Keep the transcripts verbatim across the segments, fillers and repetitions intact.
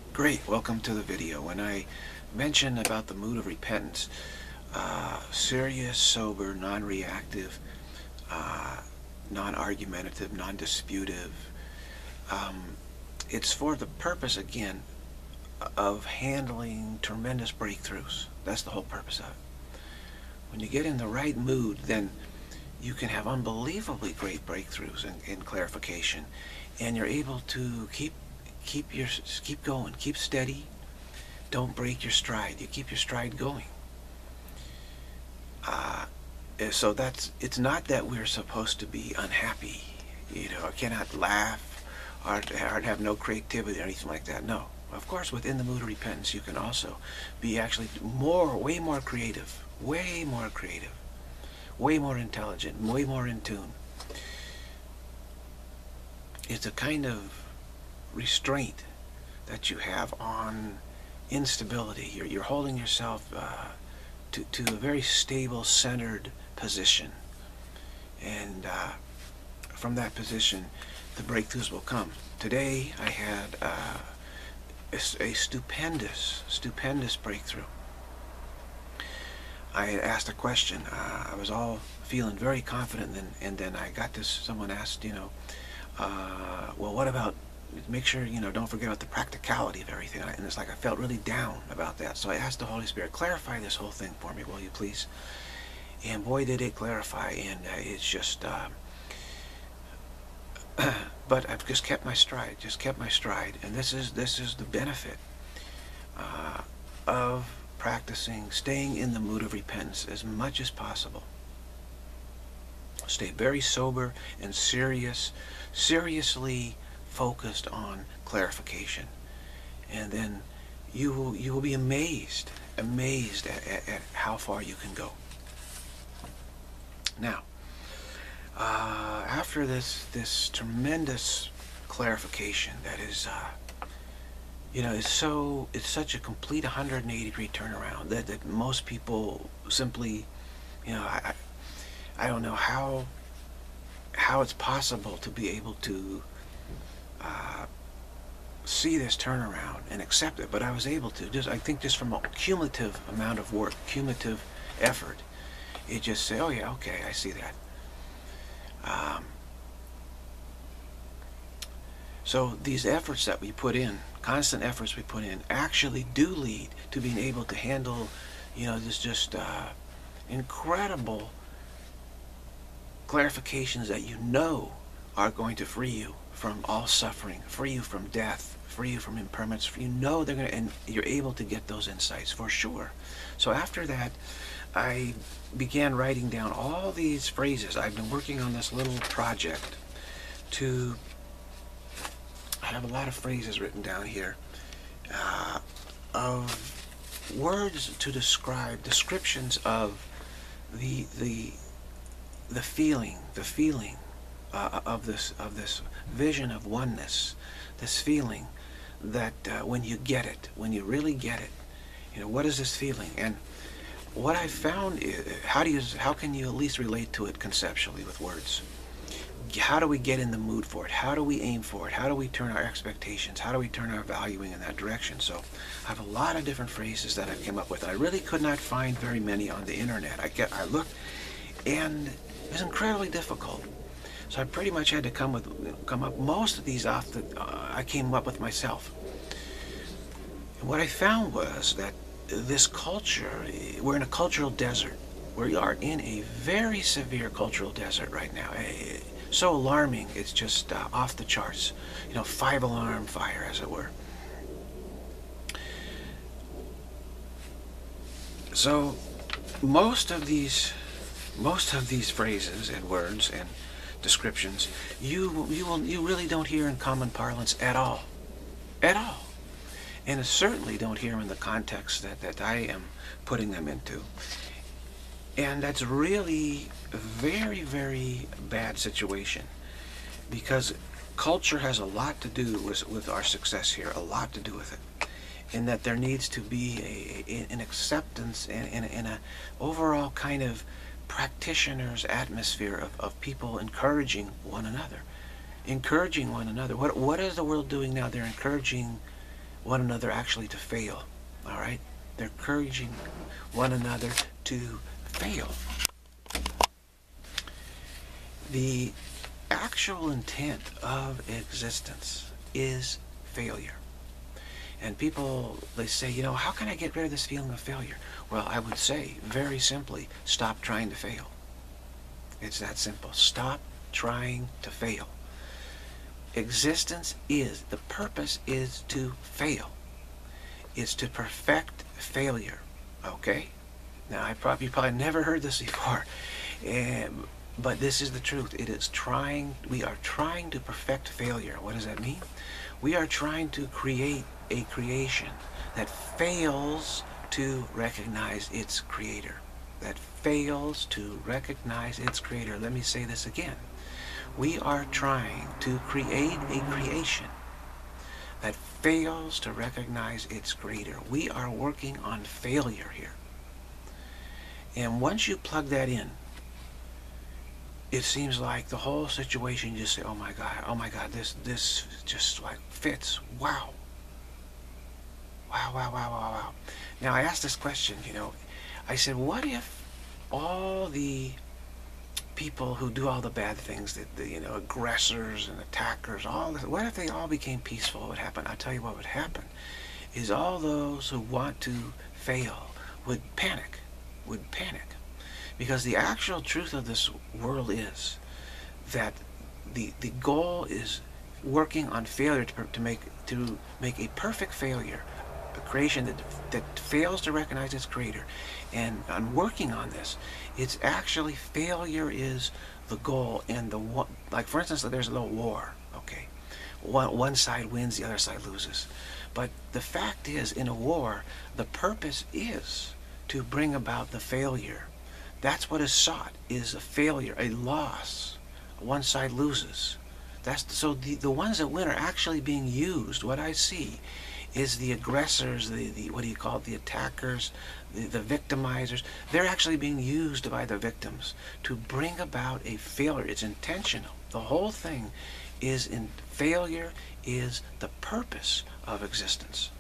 Great, welcome to the video. When I mentioned about the mood of repentance, uh, serious, sober, non-reactive, uh, non-argumentative, non-disputive, um, it's for the purpose, again, of handling tremendous breakthroughs. That's the whole purpose of it. When you get in the right mood, then you can have unbelievably great breakthroughs and, and clarification, and you're able to keep keep your keep going, keep steady. Don't break your stride. You keep your stride going. Uh, so that's it's not that we're supposed to be unhappy, you know, or cannot laugh, or, or have no creativity or anything like that. No, of course, within the mood of repentance, you can also be actually more, way more creative, way more creative, way more intelligent, way more in tune. It's a kind of restraint that you have on instability. You're, you're holding yourself uh, to, to a very stable, centered position. And uh, from that position, the breakthroughs will come. Today, I had uh, a, a stupendous, stupendous breakthrough. I had asked a question. Uh, I was all feeling very confident, and then, and then I got this, someone asked, you know, uh, well, what about, make sure, you know, don't forget about the practicality of everything. And it's like I felt really down about that. So I asked the Holy Spirit, clarify this whole thing for me, will you please? And boy, did it clarify. And uh, it's just, uh, but I've just kept my stride, just kept my stride. And this is, this is the benefit uh, of practicing, staying in the mood of repentance as much as possible. Stay very sober and serious, seriously focused on clarification, and then you will you will be amazed, amazed at, at, at how far you can go. Now, uh, after this this tremendous clarification that is, uh, you know, is so it's such a complete one hundred eighty degree turnaround that that most people simply, you know, I I don't know how how it's possible to be able to Uh, see this turnaround and accept it, but I was able to. Just I think just from a cumulative amount of work, cumulative effort, it just say, oh yeah, okay, I see that. Um, so these efforts that we put in, constant efforts we put in, actually do lead to being able to handle, you know, this just uh, incredible clarifications that you know are going to free you from all suffering, free you from death, free you from impermanence. You know they're going to, and you're able to get those insights for sure. So after that, I began writing down all these phrases. I've been working on this little project to have a lot of phrases written down here uh, of words to describe, descriptions of the the the feeling, the feeling. Uh, of this of this vision of oneness, this feeling that uh, when you get it, when you really get it, you know, what is this feeling? And what I found is, how do you how can you at least relate to it conceptually with words? How do we get in the mood for it? How do we aim for it? How do we turn our expectations? How do we turn our valuing in that direction? So I have a lot of different phrases that I've come up with. I really could not find very many on the internet. I get I looked, and it was incredibly difficult. So I pretty much had to come with, come up, most of these off the, uh, I came up with myself. And what I found was that this culture, we're in a cultural desert. We are in a very severe cultural desert right now. So alarming, it's just uh, off the charts. You know, five alarm fire, as it were. So most of these, most of these phrases and words and descriptions, you you will you really don't hear in common parlance at all, at all, and certainly don't hear them in the context that that I am putting them into. And that's really a very very bad situation, because culture has a lot to do with with our success here, a lot to do with it, in that there needs to be a, a an acceptance and, and, and a overall kind of practitioner's atmosphere of, of people encouraging one another. Encouraging one another. What, what is the world doing now? They're encouraging one another actually to fail. All right? They're encouraging one another to fail. The actual intent of existence is failure. And people, they say, you know, how can I get rid of this feeling of failure? Well, I would say, very simply, stop trying to fail. It's that simple. Stop trying to fail. Existence is, the purpose is to fail. It's to perfect failure. Okay? Now, I probably, you probably never heard this before. Um, but this is the truth. It is trying, we are trying to perfect failure. What does that mean? We are trying to create a creation that fails to recognize its creator. That fails to recognize its creator. Let me say this again. We are trying to create a creation that fails to recognize its creator. We are working on failure here. And once you plug that in, it seems like the whole situation, you just say, oh my God, oh my God, this this just like fits. Wow. Wow, wow, wow, wow, wow. Now I asked this question, you know, I said, what if all the people who do all the bad things, the, the you know, aggressors and attackers, all this, what if they all became peaceful? What would happen? I'll tell you what would happen is all those who want to fail would panic, would panic. Because the actual truth of this world is that the the goal is working on failure to, to make to make a perfect failure, a creation that that fails to recognize its creator. And on working on this, it's actually failure is the goal. And the one, like for instance, there's a little war. Okay, one one side wins, the other side loses. But the fact is, in a war, the purpose is to bring about the failure. That's what is sought, is a failure, a loss. One side loses. That's the, so the, the ones that win are actually being used. What I see is the aggressors, the, the what do you call it, the attackers, the, the victimizers. They're actually being used by the victims to bring about a failure. It's intentional. The whole thing is in failure is the purpose of existence.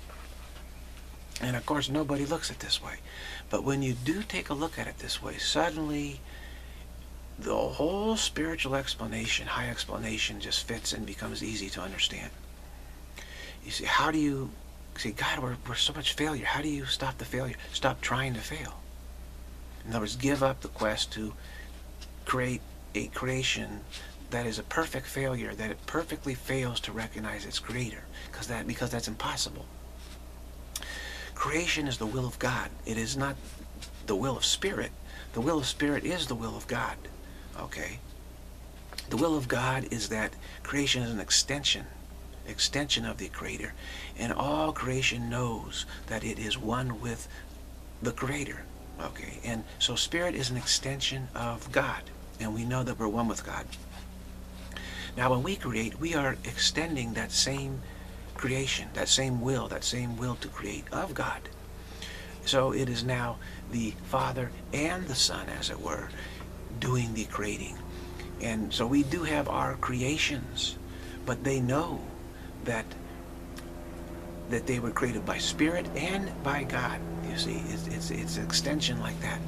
And of course, nobody looks at it this way. But when you do take a look at it this way, suddenly the whole spiritual explanation, high explanation, just fits and becomes easy to understand. You see, how do you say, God, we're, we're so much failure. How do you stop the failure? Stop trying to fail. In other words, give up the quest to create a creation that is a perfect failure, that it perfectly fails to recognize its creator, because that because that's impossible. Creation is the will of God. It is not the will of spirit. The will of spirit is the will of God. Okay? The will of God is that creation is an extension, extension of the creator. And all creation knows that it is one with the creator. Okay? And so spirit is an extension of God. And we know that we're one with God. Now when we create, we are extending that same creation, that same will, that same will to create of God. So it is now the Father and the Son, as it were, doing the creating. And so we do have our creations, but they know that that they were created by Spirit and by God. You see, it's, it's, it's an extension like that.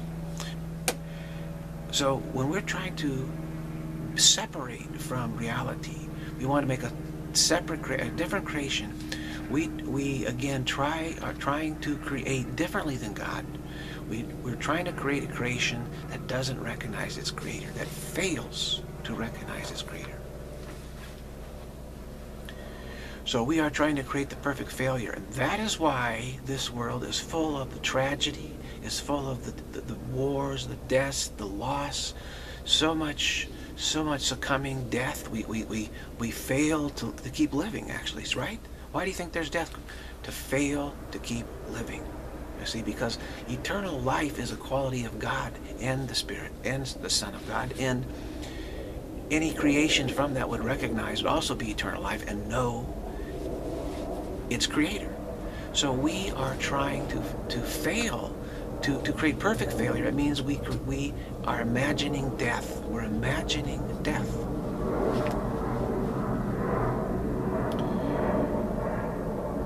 So when we're trying to separate from reality, we want to make a separate, a different creation. We we again try are trying to create differently than God. We we're trying to create a creation that doesn't recognize its creator, that fails to recognize its creator. So we are trying to create the perfect failure, and that is why this world is full of the tragedy, is full of the the, the wars, the deaths, the loss, so much. So much succumbing, death. We we we we fail to, to keep living. Actually, right? Why do you think there's death? To fail to keep living. You see, because eternal life is a quality of God and the Spirit and the Son of God, and any creation from that would recognize would also be eternal life and know its Creator. So we are trying to to fail. To, to create perfect failure, it means we, we are imagining death. We're imagining death.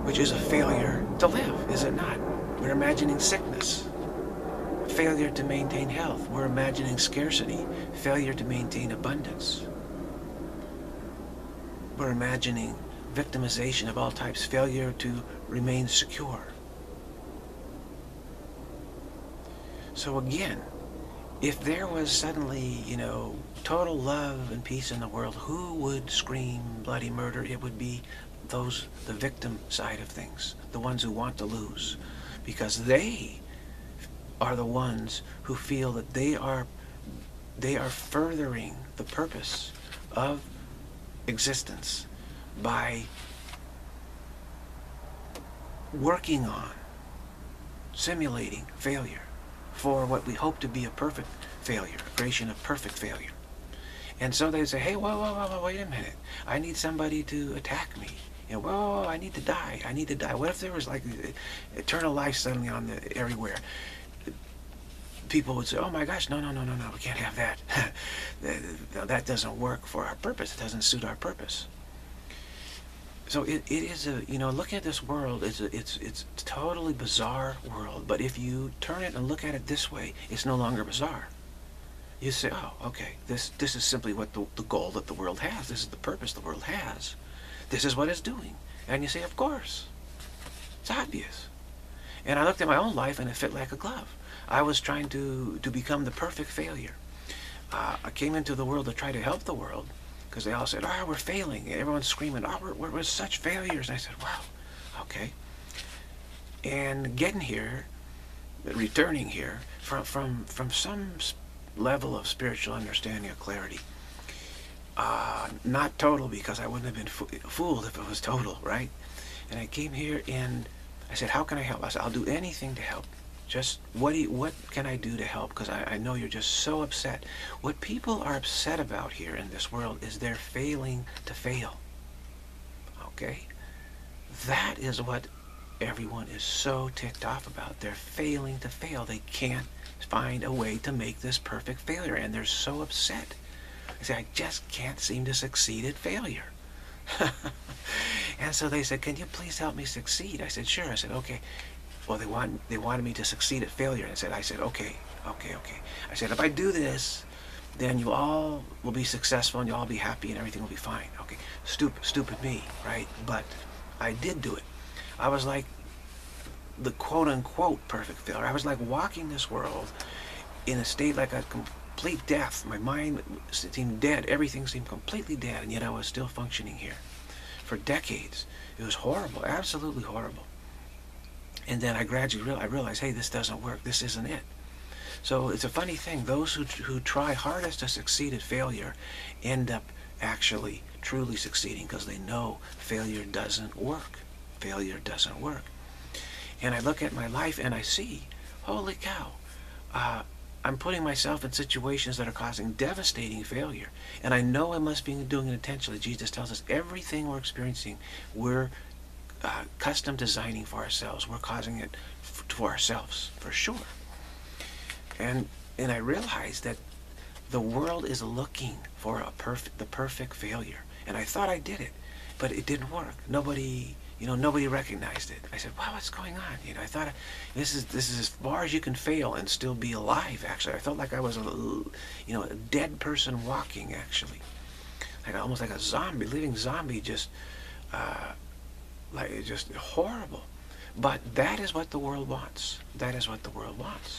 which is a failure to live, is it not? We're imagining sickness, failure to maintain health. We're imagining scarcity, failure to maintain abundance. We're imagining victimization of all types, failure to remain secure. So again, if there was suddenly, you know, total love and peace in the world, who would scream bloody murder? It would be those, the victim side of things, the ones who want to lose, because they are the ones who feel that they are they are furthering the purpose of existence by working on simulating failure for what we hope to be a perfect failure, a creation of perfect failure. And so they say, hey, whoa, whoa, whoa, whoa, wait a minute. I need somebody to attack me. You know, whoa, whoa, whoa, I need to die. I need to die. What if there was like eternal life suddenly on the everywhere? People would say, oh my gosh, no, no, no, no, no, we can't have that. That doesn't work for our purpose. It doesn't suit our purpose. So it, it is a, you know, looking at this world, it's a, it's it's a totally bizarre world. But if you turn it and look at it this way, it's no longer bizarre. You say, oh, okay, this this is simply what the, the goal that the world has. This is the purpose the world has. This is what it's doing. And you say, of course. It's obvious. And I looked at my own life and it fit like a glove. I was trying to, to become the perfect failure. Uh, I came into the world to try to help the world, because they all said, oh, we're failing. Everyone's screaming, oh, we're, we're, we're such failures. And I said, wow, okay. And getting here, returning here, from, from, from some level of spiritual understanding or clarity, uh, not total, because I wouldn't have been fo fooled if it was total, right? And I came here and I said, how can I help? I said, I'll do anything to help. Just what do you, what can I do to help? Because I, I know you're just so upset. What people are upset about here in this world is they're failing to fail. Okay? That is what everyone is so ticked off about. They're failing to fail. They can't find a way to make this perfect failure, and they're so upset. They say, I just can't seem to succeed at failure. And so they said, can you please help me succeed? I said, sure. I said, okay. Well, they want they wanted me to succeed at failure. And I said, I said, okay, okay, okay. I said, if I do this, then you all will be successful and you'll all be happy and everything will be fine. Okay, stupid, stupid me, right? But I did do it. I was like the quote-unquote perfect failure. I was like walking this world in a state like a complete death. My mind seemed dead. Everything seemed completely dead, and yet I was still functioning here for decades. It was horrible, absolutely horrible. And then I gradually realized, I realized, hey, this doesn't work. This isn't it. So it's a funny thing. Those who, who try hardest to succeed at failure end up actually truly succeeding, because they know failure doesn't work. Failure doesn't work. And I look at my life and I see, holy cow, uh, I'm putting myself in situations that are causing devastating failure. And I know I must be doing it intentionally. Jesus tells us everything we're experiencing, we're Uh, custom designing for ourselves. We're causing it for ourselves, for sure. And and I realized that the world is looking for a perfect, the perfect failure. And I thought I did it, but it didn't work. Nobody, you know, nobody recognized it. I said, "Wow, what's going on?" You know, I thought this is this is as far as you can fail and still be alive. Actually, I felt like I was a, you know, a dead person walking. Actually, like almost like a zombie, living zombie, just. Uh, Like, it's just horrible. But that is what the world wants. That is what the world wants.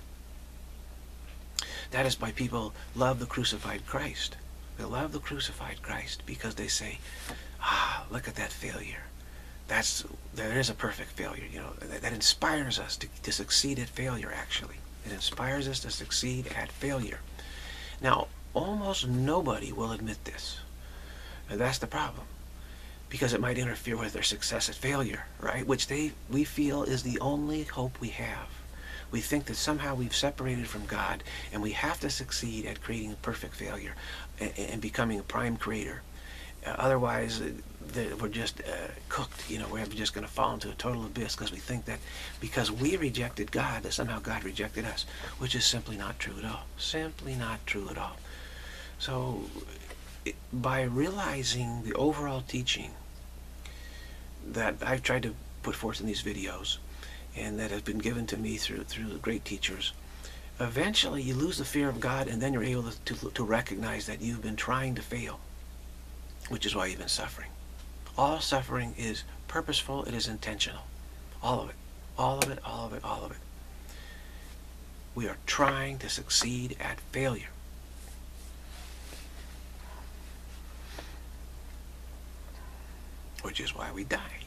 That is why people love the crucified Christ. They love the crucified Christ because they say, ah, look at that failure. That's, there is a perfect failure. You know, that, that inspires us to, to succeed at failure, actually. It inspires us to succeed at failure. Now, almost nobody will admit this. And that's the problem. Because it might interfere with their success at failure, right? Which they we feel is the only hope we have. We think that somehow we've separated from God, and we have to succeed at creating a perfect failure and, and becoming a prime creator. Uh, otherwise, uh, we're just uh, cooked. You know, we're just going to fall into a total abyss because we think that because we rejected God, that somehow God rejected us, which is simply not true at all. Simply not true at all. So, it, by realizing the overall teaching that I've tried to put forth in these videos, and that have been given to me through through the great teachers, eventually you lose the fear of God, and then you're able to, to, to recognize that you've been trying to fail, which is why you've been suffering. All suffering is purposeful, it is intentional. All of it. All of it, all of it, all of it. We are trying to succeed at failure. Which is why we die.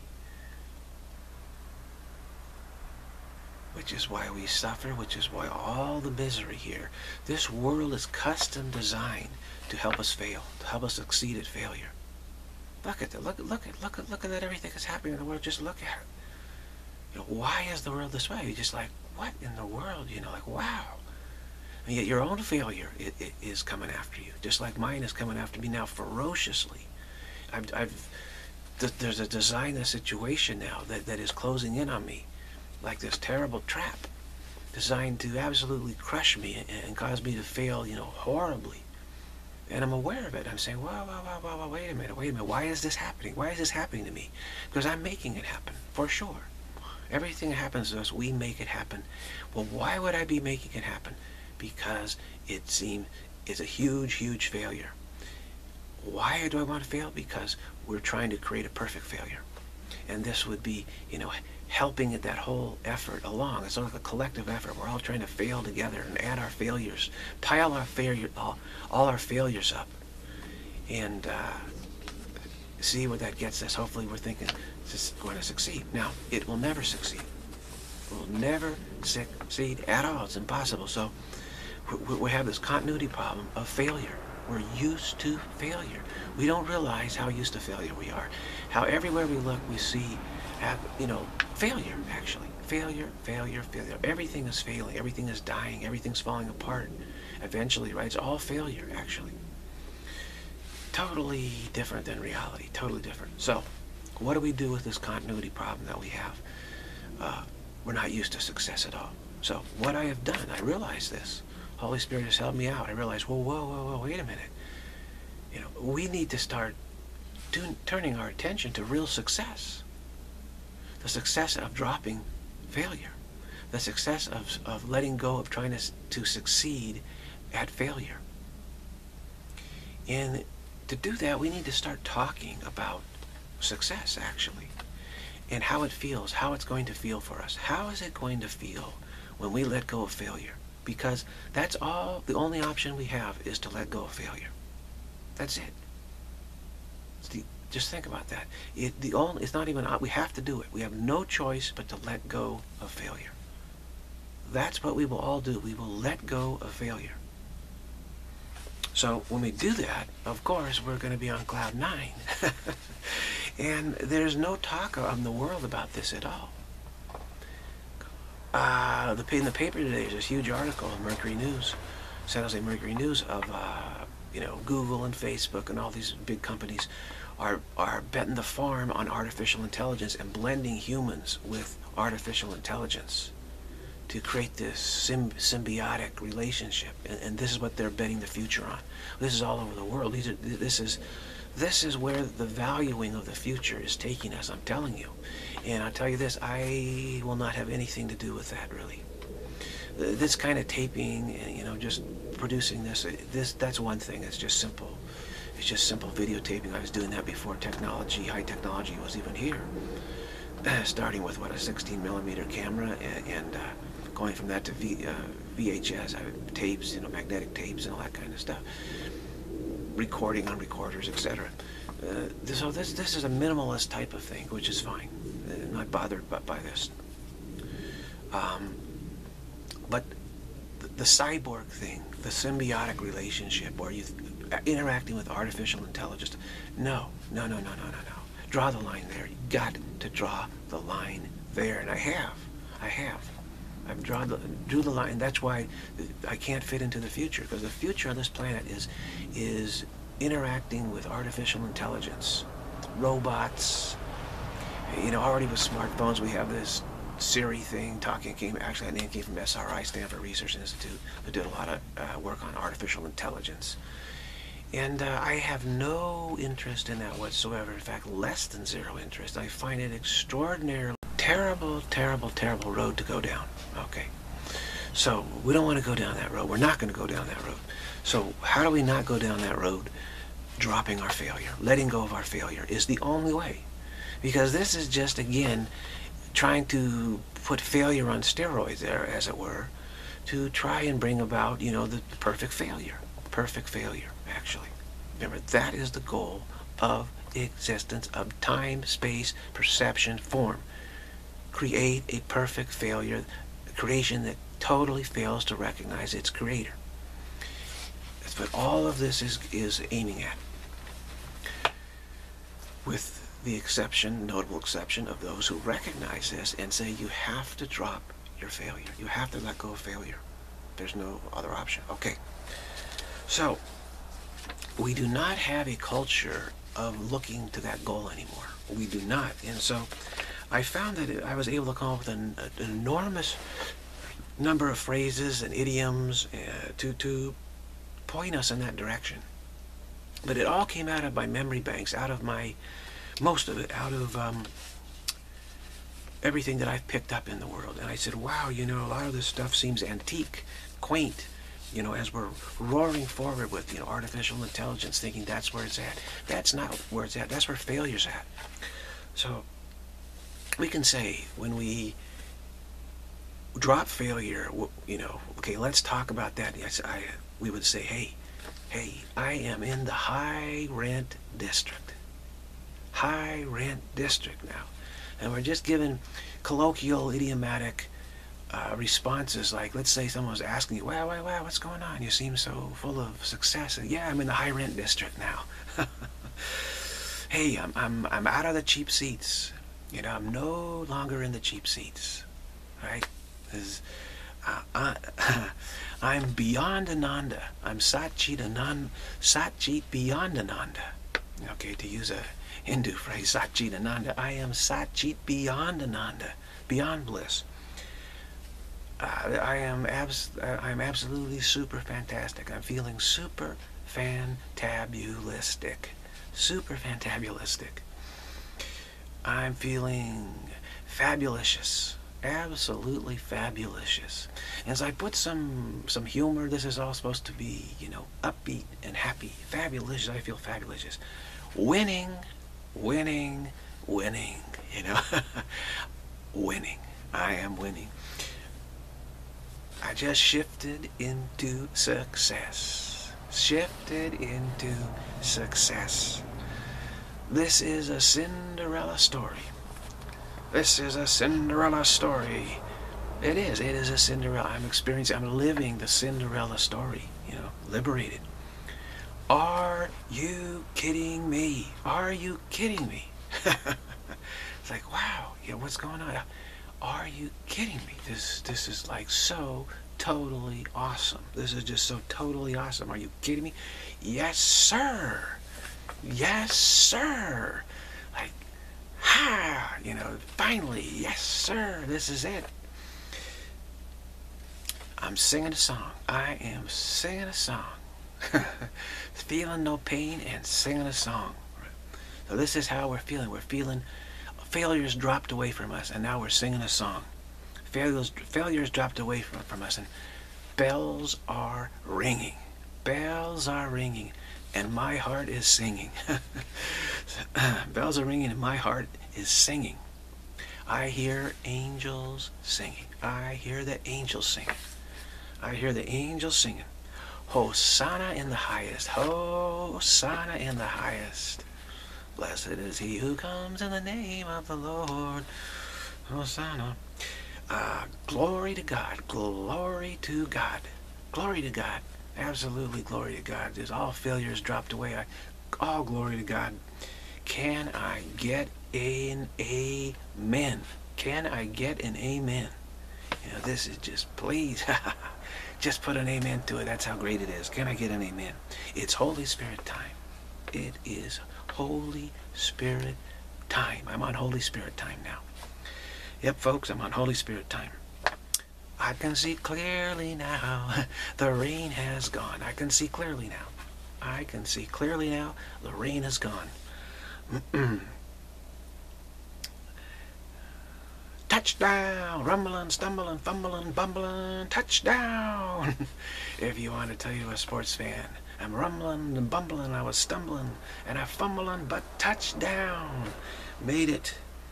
Which is why we suffer, which is why all the misery here. This world is custom designed to help us fail, to help us succeed at failure. Look at that. Look, look at, look at, looking at everything that's happening in the world. Just look at it. You know, why is the world this way? You're just like, what in the world? You know, like, wow. And yet your own failure it, it is coming after you, just like mine is coming after me now ferociously. I've, I've th there's a design, a situation now that, that is closing in on me, like this terrible trap, designed to absolutely crush me and, and cause me to fail, you know, horribly. And I'm aware of it. I'm saying, whoa, whoa, whoa, whoa, whoa, wait a minute, wait a minute. Why is this happening? Why is this happening to me? Because I'm making it happen, for sure. Everything that happens to us, we make it happen. Well, why would I be making it happen? Because it seems it's a huge, huge failure. Why do I want to fail? Because we're trying to create a perfect failure. And this would be, you know, helping it, that whole effort along. It's sort of a collective effort. We're all trying to fail together and add our failures, pile our failure, all, all our failures up, and uh, see what that gets us. Hopefully, we're thinking it's going to succeed. Now, it will never succeed. It will never succeed at all. It's impossible. So we, we have this continuity problem of failure. We're used to failure. We don't realize how used to failure we are. How everywhere we look, we see, have, you know, failure, actually. Failure, failure, failure. Everything is failing. Everything is dying. Everything's falling apart. Eventually, right? It's all failure, actually. Totally different than reality. Totally different. So, what do we do with this continuity problem that we have? Uh, we're not used to success at all. So, what I have done, I realize this. Holy Spirit has helped me out. I realize, whoa, whoa, whoa, whoa, wait a minute. You know, we need to start doing, turning our attention to real success. The success of dropping failure. The success of, of letting go of trying to, to succeed at failure. And to do that, we need to start talking about success, actually, and how it feels, how it's going to feel for us. How is it going to feel when we let go of failure? Because that's all, the only option we have is to let go of failure. That's it. It's the, just think about that. It, the only, it's not even, we have to do it. We have no choice but to let go of failure. That's what we will all do. We will let go of failure. So when we do that, of course, we're going to be on cloud nine. And there's no talk on the world about this at all. Uh, the, in the paper today, there's this huge article in Mercury News, San Jose Mercury News, of uh, you know, Google and Facebook and all these big companies are are betting the farm on artificial intelligence and blending humans with artificial intelligence to create this symb symbiotic relationship. And, and this is what they're betting the future on. This is all over the world. These are, this is this is where the valuing of the future is taking us. I'm telling you. And I'll tell you this, I will not have anything to do with that, really. This kind of taping, you know, just producing this, this that's one thing. It's just simple. It's just simple videotaping. I was doing that before technology, high technology was even here. Starting with, what, a sixteen millimeter camera, and, and uh, going from that to v, uh, V H S, I have tapes, you know, magnetic tapes and all that kind of stuff. Recording on recorders, et cetera. Uh, so this this is a minimalist type of thing, which is fine. I'm not bothered by, by this. Um, but the, the cyborg thing, the symbiotic relationship, where you interacting with artificial intelligence, no, no, no, no, no, no, no. Draw the line there. You got to draw the line there, and I have, I have. I've drawn the, drew the line. That's why I can't fit into the future, because the future on this planet is is interacting with artificial intelligence, robots. You know, already with smartphones, we have this Siri thing. Talking came actually that name came from S R I, Stanford Research Institute, who did a lot of uh, work on artificial intelligence. And uh, I have no interest in that whatsoever. In fact, less than zero interest. I find it extraordinarily terrible, terrible, terrible road to go down. Okay. So we don't want to go down that road. We're not going to go down that road. So how do we not go down that road? Dropping our failure. Letting go of our failure is the only way. Because this is just, again, trying to put failure on steroids there, as it were, to try and bring about, you know, the perfect failure. Perfect failure, actually. Remember, that is the goal of existence, of time, space, perception, form. Create a perfect failure, a creation that totally fails to recognize its creator. That's what all of this is, is aiming at. With the exception, notable exception, of those who recognize this and say you have to drop your failure. You have to let go of failure. There's no other option. Okay. So, we do not have a culture of looking to that goal anymore. We do not. And so, I found that I was able to come up with an, an enormous number of phrases and idioms uh, to, to point us in that direction. But it all came out of my memory banks, out of my, most of it, out of um, everything that I've picked up in the world. And I said, wow, you know, a lot of this stuff seems antique, quaint, you know, as we're roaring forward with, you know, artificial intelligence, thinking that's where it's at. That's not where it's at. That's where failure's at. So we can say when we drop failure, you know, okay, let's talk about that. Yes, I, we would say, hey, hey, I am in the high rent district. High rent district now. And we're just giving colloquial, idiomatic uh, responses like, let's say someone was asking you, wow, wow, wow, what's going on? You seem so full of success. And, yeah, I'm in the high rent district now. Hey, I'm, I'm, I'm out of the cheap seats. You know, I'm no longer in the cheap seats. Right? Uh, uh, I'm beyond Ananda. I'm Satchit Anand, Satchit beyond Ananda. Okay, to use a Hindu phrase, Satchit Ananda. I am Satchit beyond Ananda, beyond bliss. Uh, I am abs I'm absolutely super fantastic. I'm feeling super fantabulistic. Super fantabulistic. I'm feeling fabulicious. Absolutely fabulicious. As I put some some humor, this is all supposed to be, you know, upbeat and happy. Fabulous. I feel fabulous. Winning, winning, winning. You know, winning. I am winning. I just shifted into success. Shifted into success. This is a Cinderella story. This is a Cinderella story. It is. It is a Cinderella. I'm experiencing, I'm living the Cinderella story, you know, liberated. Are you kidding me? Are you kidding me? It's like, wow, yeah, what's going on? Are you kidding me? This, this is like so totally awesome. This is just so totally awesome. Are you kidding me? Yes, sir. Yes, sir. Like, ha, you know, finally, yes, sir, this is it. I'm singing a song. I am singing a song. Feeling no pain and singing a song. So this is how we're feeling. We're feeling failures dropped away from us, and now we're singing a song. Failures, failures dropped away from, from us, and bells are ringing. Bells are ringing, and my heart is singing. Bells are ringing, and my heart is singing. I hear angels singing. I hear the angels singing. I hear the angels singing. Hosanna in the highest. Hosanna in the highest. Blessed is he who comes in the name of the Lord. Hosanna. Uh, glory to God. Glory to God. Glory to God. Absolutely glory to God. There's all failures dropped away. I, all glory to God. Can I get an amen? Can I get an amen? You know, this is just, please, just put an amen to it. That's how great it is. Can I get an amen? It's Holy Spirit time. It is Holy Spirit time. I'm on Holy Spirit time now. Yep, folks, I'm on Holy Spirit time. I can see clearly now. The rain has gone. I can see clearly now. I can see clearly now. The rain is gone. Touchdown! Rumbling, stumbling, fumbling, bumbling, touchdown! If you want to tell you a sports fan, I'm rumbling and bumbling, I was stumbling, and I fumbling, but touchdown! Made it.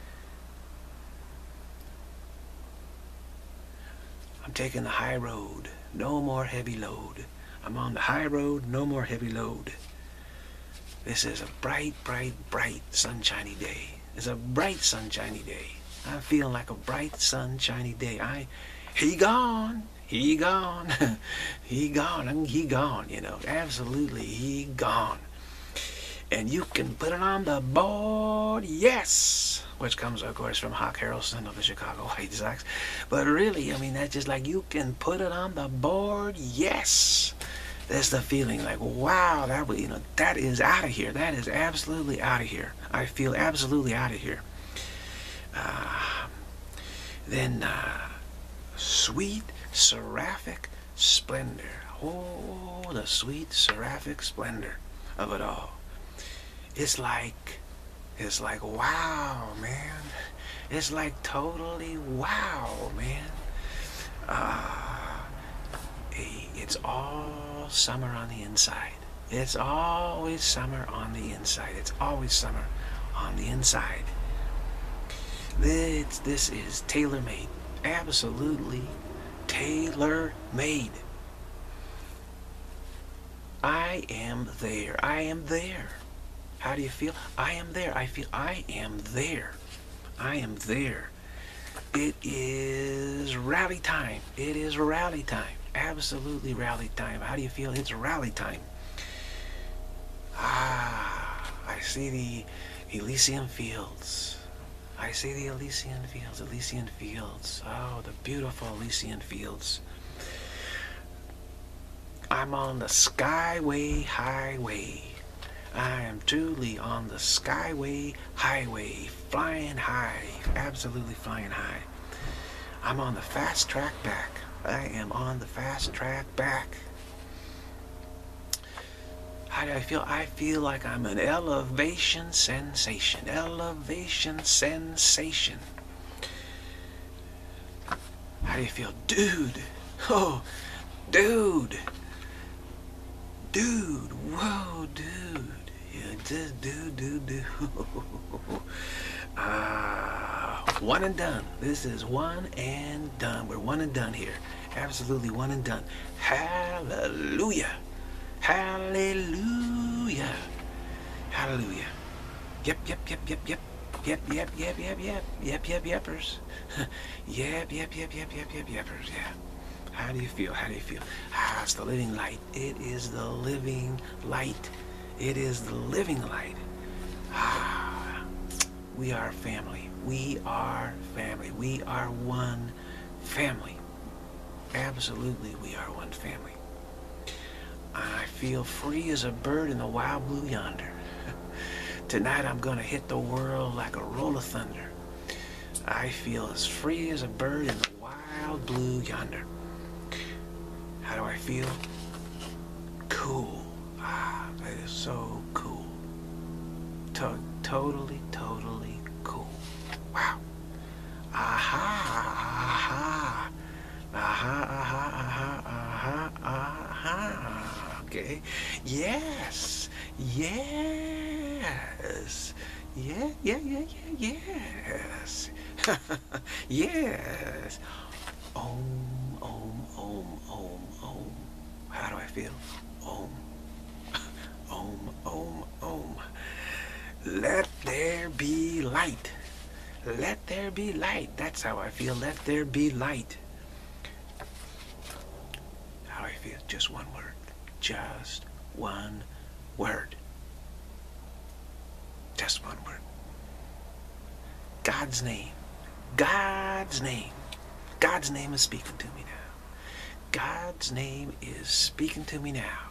I'm taking the high road, no more heavy load. I'm on the high road, no more heavy load. This is a bright, bright, bright, sunshiny day. It's a bright, sunshiny day. I'm feeling like a bright, sunshiny day. I, he gone, he gone, he gone, and he gone, you know, absolutely, he gone. And you can put it on the board, yes, which comes, of course, from Hawk Harrelson of the Chicago White Sox. But really, I mean, that's just like, you can put it on the board, yes. That's the feeling, like, wow, that you know, that is out of here. That is absolutely out of here. I feel absolutely out of here. Uh, then, uh, sweet seraphic splendor. Oh, the sweet seraphic splendor of it all. It's like, it's like, wow, man. It's like totally wow, man. Uh, it's all summer on the inside. It's always summer on the inside. It's always summer on the inside. This, this is tailor-made. Absolutely tailor-made. I am there. I am there. How do you feel? I am there. I feel I am there. I am there. It is rally time. It is rally time. Absolutely rally time. How do you feel? It's rally time. Ah, I see the Elysian Fields. I see the Elysian Fields. Elysian Fields. Oh, the beautiful Elysian Fields. I'm on the Skyway Highway. I am truly on the Skyway Highway, flying high, absolutely flying high. I'm on the fast track back. I am on the fast track back. How do I feel? I feel like I'm an elevation sensation. Elevation sensation. How do you feel? Dude. Oh, dude. Dude. Whoa, dude. Yeah, just do, do, do. Ah, uh, one and done. This is one and done. We're one and done here. Absolutely one and done. Hallelujah. Hallelujah. Hallelujah. Yep, yep, yep, yep, yep. Yep, yep, yep, yep, yep. Yep, yep, yeppers. Yep, yep, yep, yep, yep, yep, yeppers. Yeah. How do you feel? How do you feel? Ah, it's the living light. It is the living light. It is the living light. Ah, we are family. We are family. We are one family. Absolutely, we are one family. I feel free as a bird in the wild blue yonder. Tonight I'm going to hit the world like a roll of thunder. I feel as free as a bird in the wild blue yonder. How do I feel? Cool. Ah, that is so cool. To totally, totally cool. Wow. Aha, aha, aha, aha, aha, aha, aha. Okay. Yes. Yes. Yeah, yeah, yeah, yeah, yes. Yes. Om, om, om, om, om. How do I feel? Om. Om, om, om. Let there be light. Let there be light. That's how I feel. Let there be light. How do I feel? Just one word. Just one word. Just one word. God's name. God's name. God's name is speaking to me now. God's name is speaking to me now.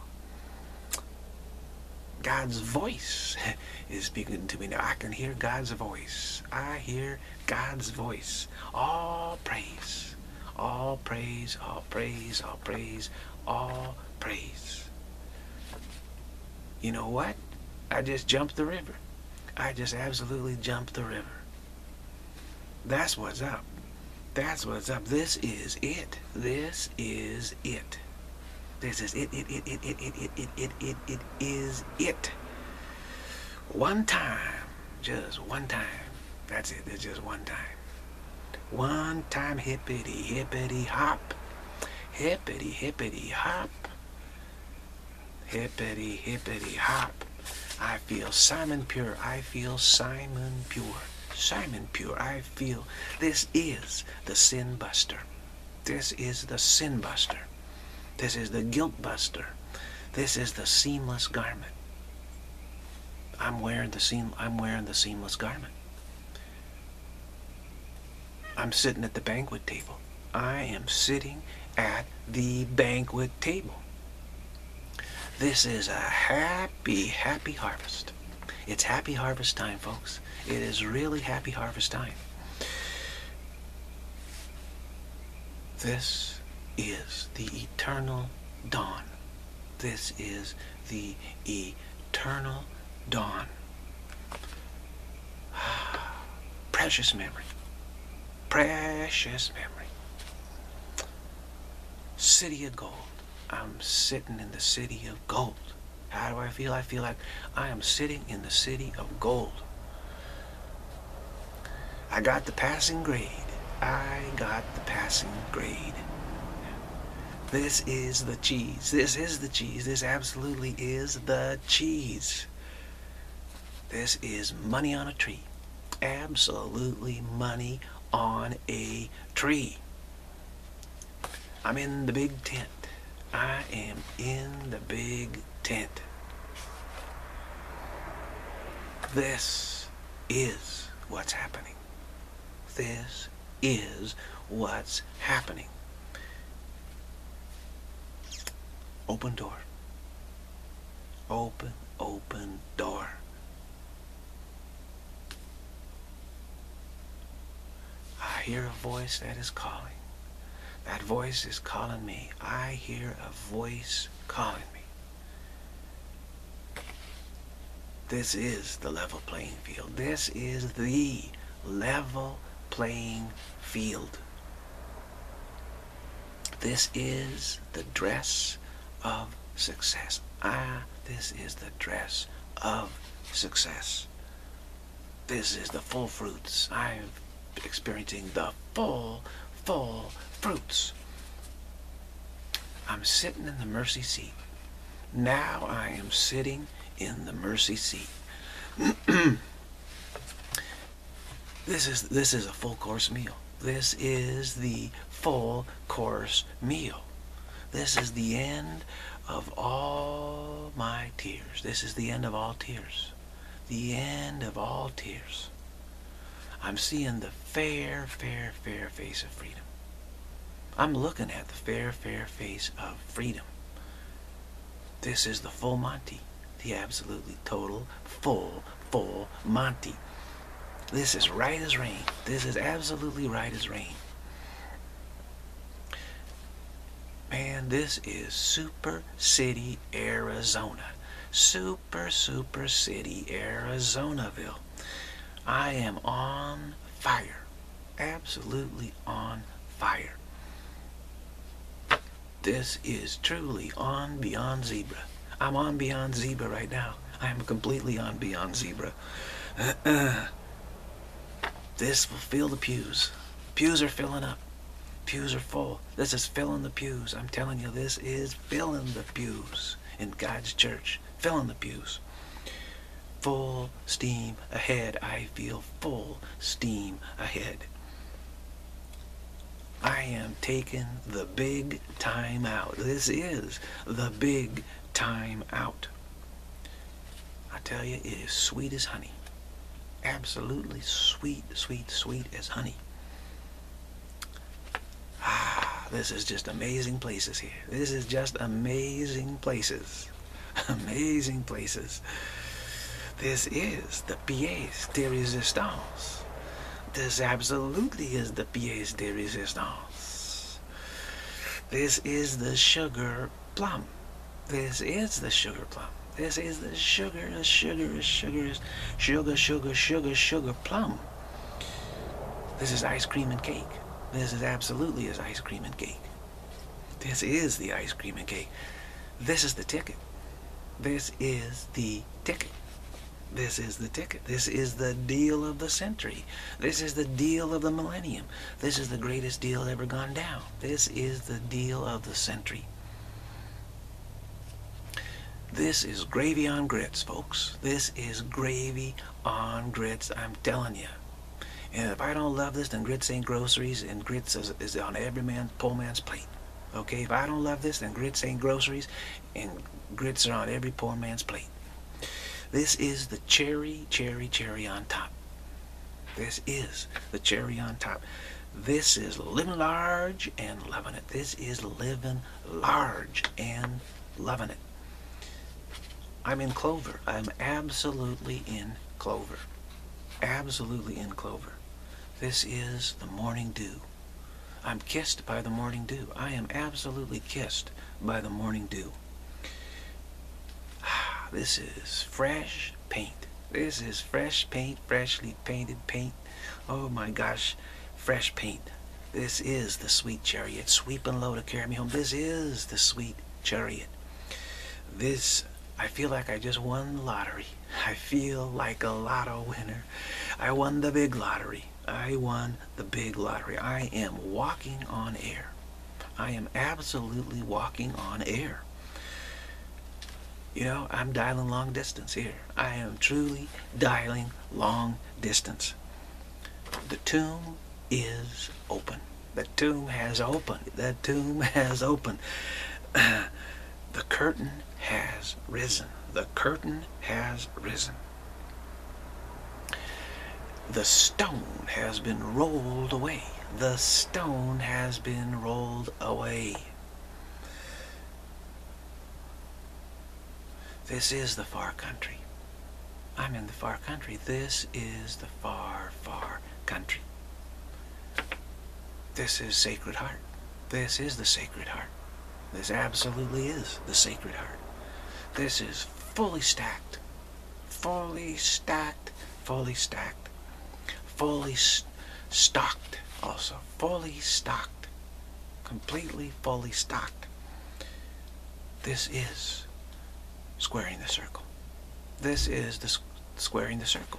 God's voice is speaking to me now. I can hear God's voice. I hear God's voice. All praise. All praise. All praise. All praise. All praise. You know what? I just jumped the river. I just absolutely jumped the river. That's what's up. That's what's up. This is it. This is it. This is it. It, it, it, it, it, it, it, it, it, it is it. One time. Just one time. That's it. It's just one time. One time hippity, hippity, hop. Hippity, hippity, hop. Hippity, hippity, hop. I feel Simon Pure. I feel Simon Pure. Simon Pure. I feel. This is the Sin Buster. This is the Sin Buster. This is the Guilt Buster. This is the seamless garment. I'm wearing the seam. I'm wearing the seamless garment. I'm sitting at the banquet table. I am sitting at the banquet table. This is a happy, happy harvest. It's happy harvest time, folks. It is really happy harvest time. This is the eternal dawn. This is the eternal dawn. Precious memory. Precious memory. City of gold. I'm sitting in the city of gold. How do I feel? I feel like I am sitting in the city of gold. I got the passing grade. I got the passing grade. This is the cheese. This is the cheese. This absolutely is the cheese. This is money on a tree. Absolutely money on a tree. I'm in the big tent. I am in the big tent. This is what's happening. This is what's happening. Open door. Open, open door. I hear a voice that is calling. That voice is calling me. I hear a voice calling me. This is the level playing field. This is the level playing field. This is the dress of success. Ah, this is the dress of success. This is the full fruits. I'm experiencing the full, full fruits. I'm sitting in the mercy seat. Now I am sitting in the mercy seat. This is this is a full course meal. This is the full course meal. This is the end of all my tears. This is the end of all tears. The end of all tears. I'm seeing the fair, fair, fair face of freedom. I'm looking at the fair, fair face of freedom. This is the full Monty. The absolutely total, full, full Monty. This is right as rain. This is absolutely right as rain. Man, this is Super City, Arizona. Super, Super City, Arizonaville. I am on fire. Absolutely on fire. This is truly on Beyond Zebra. I'm on Beyond Zebra right now. I am completely on Beyond Zebra. Uh-uh. This will fill the pews. Pews are filling up. Pews are full. This is filling the pews. I'm telling you, this is filling the pews in God's church. Filling the pews. Full steam ahead. I feel full steam ahead. I am taking the big time out. This is the big time out. I tell you, it is sweet as honey. Absolutely sweet, sweet, sweet as honey. Ah, this is just amazing places here. This is just amazing places. Amazing places. This is the pièce de résistance. This absolutely is the pièce de résistance. This is the sugar plum. This is the sugar plum. This is the sugar, sugar, sugar, sugar, sugar, sugar, sugar plum. This is ice cream and cake. This is absolutely is ice cream and cake. This is the ice cream and cake. This is the ticket. This is the ticket. This is the ticket. This is the deal of the century. This is the deal of the millennium. This is the greatest deal ever gone down. This is the deal of the century. This is gravy on grits, folks. This is gravy on grits, I'm telling you. And if I don't love this, then grits ain't groceries, and grits is, is on every man, poor man's plate. Okay, if I don't love this, then grits ain't groceries, and grits are on every poor man's plate. This is the cherry, cherry, cherry on top. This is the cherry on top. This is living large and loving it. This is living large and loving it. I'm in clover. I'm absolutely in clover. Absolutely in clover. This is the morning dew. I'm kissed by the morning dew. I am absolutely kissed by the morning dew. This is fresh paint. This is fresh paint, freshly painted paint. Oh my gosh, fresh paint. This is the sweet chariot, sweeping low to carry me home. This is the sweet chariot. This, I feel like I just won the lottery. I feel like a lotto winner. I won the big lottery. I won the big lottery. I am walking on air. I am absolutely walking on air. You know, I'm dialing long distance here. I am truly dialing long distance. The tomb is open. The tomb has opened. The tomb has opened. The curtain has risen. The curtain has risen. The stone has been rolled away. The stone has been rolled away. This is the far country. I'm in the far country. This is the far, far country. This is Sacred Heart. This is the Sacred Heart. This absolutely is the Sacred Heart. This is fully stacked. Fully stacked. Fully stacked. Fully st stocked also. Fully stocked. Completely fully stocked. This is squaring the circle. This is the squaring the circle.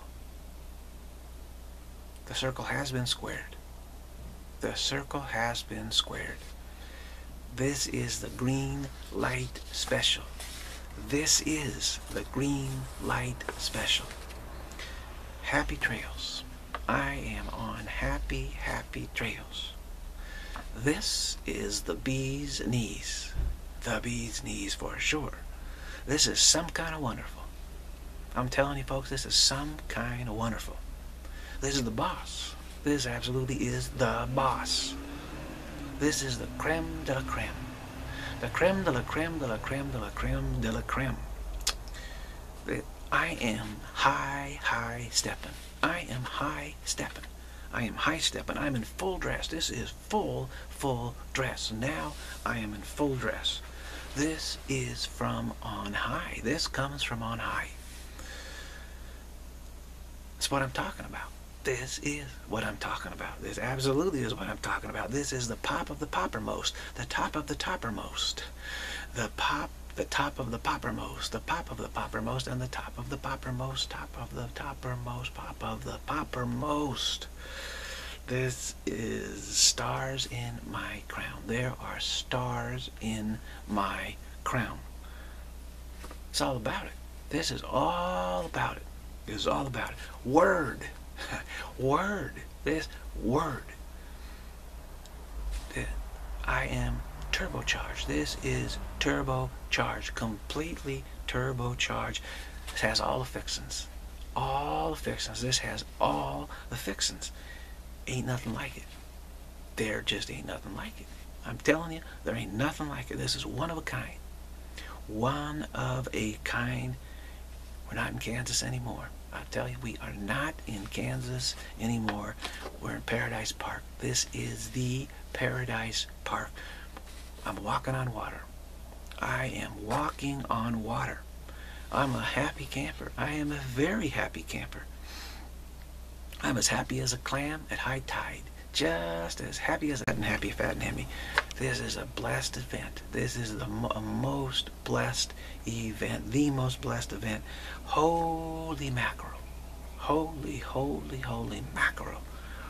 The circle has been squared. The circle has been squared. This is the green light special. This is the green light special. Happy trails. I am on happy, happy trails. This is the bee's knees. The bee's knees for sure. This is some kind of wonderful. I'm telling you folks, this is some kind of wonderful. This is the boss. This absolutely is the boss. This is the creme de la creme. The creme de la creme de la creme de la creme de la creme. I am high, high stepping. I am high stepping. I am high stepping. I'm in full dress. This is full, full dress. Now I am in full dress. This is from on high. This comes from on high. That's what I'm talking about. This is what I'm talking about. This absolutely is what I'm talking about. This is the pop of the poppermost. The top of the toppermost. The pop, the top of the poppermost. The pop of the poppermost and the top of the poppermost. Top of the toppermost. Pop of the poppermost. This is stars in my crown. There are stars in my crown. It's all about it. This is all about it. This is all about it. Word. Word. This word. I am turbocharged. This is turbocharged. Completely turbocharged. This has all the fixins. All the fixins. This has all the fixins. Ain't nothing like it. There just ain't nothing like it. I'm telling you, there ain't nothing like it. This is one of a kind. One of a kind. We're not in Kansas anymore. I tell you, we are not in Kansas anymore. We're in Paradise Park. This is the Paradise Park. I'm walking on water. I am walking on water. I'm a happy camper. I am a very happy camper. I'm as happy as a clam at high tide. Just as happy as fat and happy, fat and happy. This is a blessed event. This is the mo most blessed event. The most blessed event. Holy mackerel. Holy, holy, holy mackerel.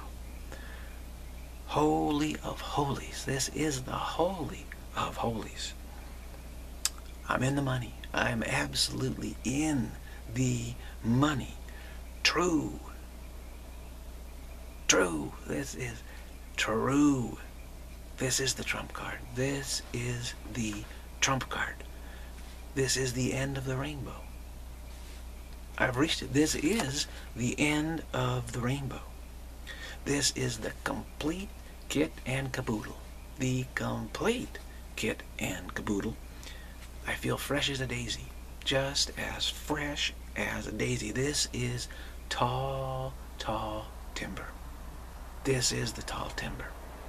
Holy of holies. This is the holy of holies. I'm in the money. I'm absolutely in the money. True. True. This is true. This is the trump card. This is the trump card. This is the end of the rainbow. I've reached it. This is the end of the rainbow. This is the complete kit and caboodle. The complete kit and caboodle. I feel fresh as a daisy. Just as fresh as a daisy. This is tall, tall timber. This is the tall timber.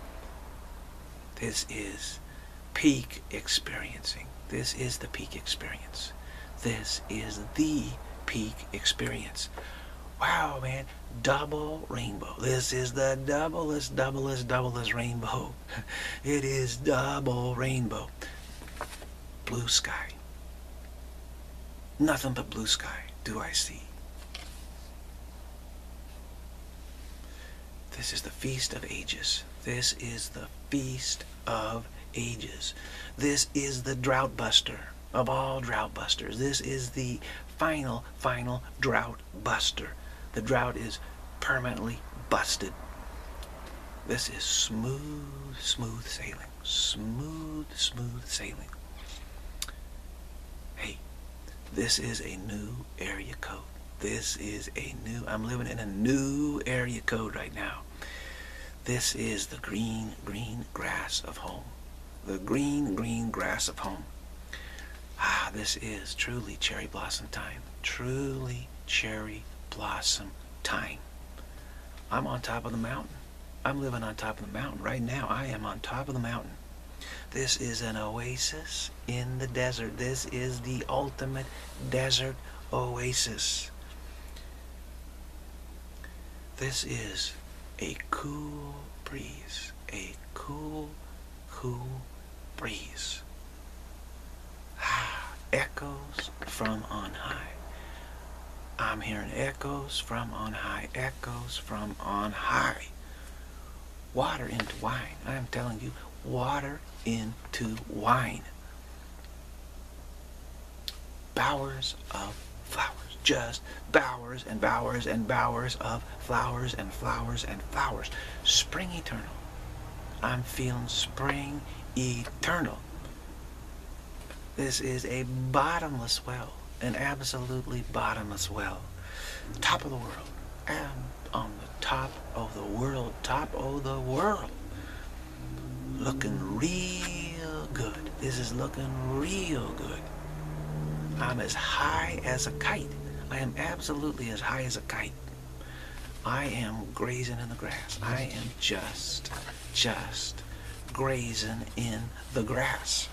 This is peak experiencing. This is the peak experience. This is the peak experience. Wow, man. Double rainbow. This is the doublest, doublest, doublest rainbow. It is double rainbow. Blue sky. Nothing but blue sky do I see. This is the feast of ages. This is the feast of ages. This is the drought buster of all drought busters. This is the final, final drought buster. The drought is permanently busted. This is smooth, smooth sailing. Smooth, smooth sailing. Hey, this is a new area code. This is a new, I'm living in a new area code right now. This is the green, green grass of home. The green, green grass of home. Ah, this is truly cherry blossom time. Truly cherry blossom time. I'm on top of the mountain. I'm living on top of the mountain right now. I am on top of the mountain. This is an oasis in the desert. This is the ultimate desert oasis. This is a cool breeze. A cool, cool breeze. Ah, echoes from on high. I'm hearing echoes from on high. Echoes from on high. Water into wine. I am telling you, water into wine. Bowers of flowers. Just bowers and bowers and bowers of flowers and flowers and flowers. Spring eternal. I'm feeling spring eternal. This is a bottomless well. An absolutely bottomless well. Top of the world. And on the top of the world. Top of the world. Looking real good. This is looking real good. I'm as high as a kite. I am absolutely as high as a kite. I am grazing in the grass. I am just, just grazing in the grass.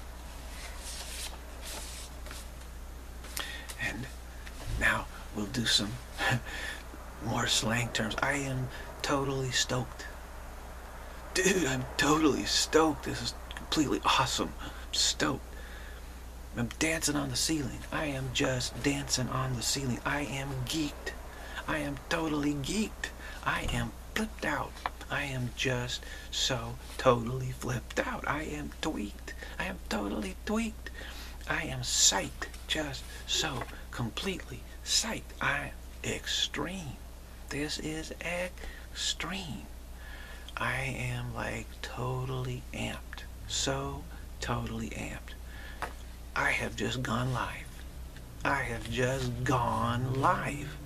And now we'll do some more slang terms. I am totally stoked. Dude, I'm totally stoked. This is completely awesome. I'm stoked. I'm dancing on the ceiling. I am just dancing on the ceiling. I am geeked. I am totally geeked. I am flipped out. I am just so totally flipped out. I am tweaked. I am totally tweaked. I am psyched. Just so completely psyched. I am extreme. This is extreme. I am like totally amped. So totally amped. I have just gone live. I have just gone live.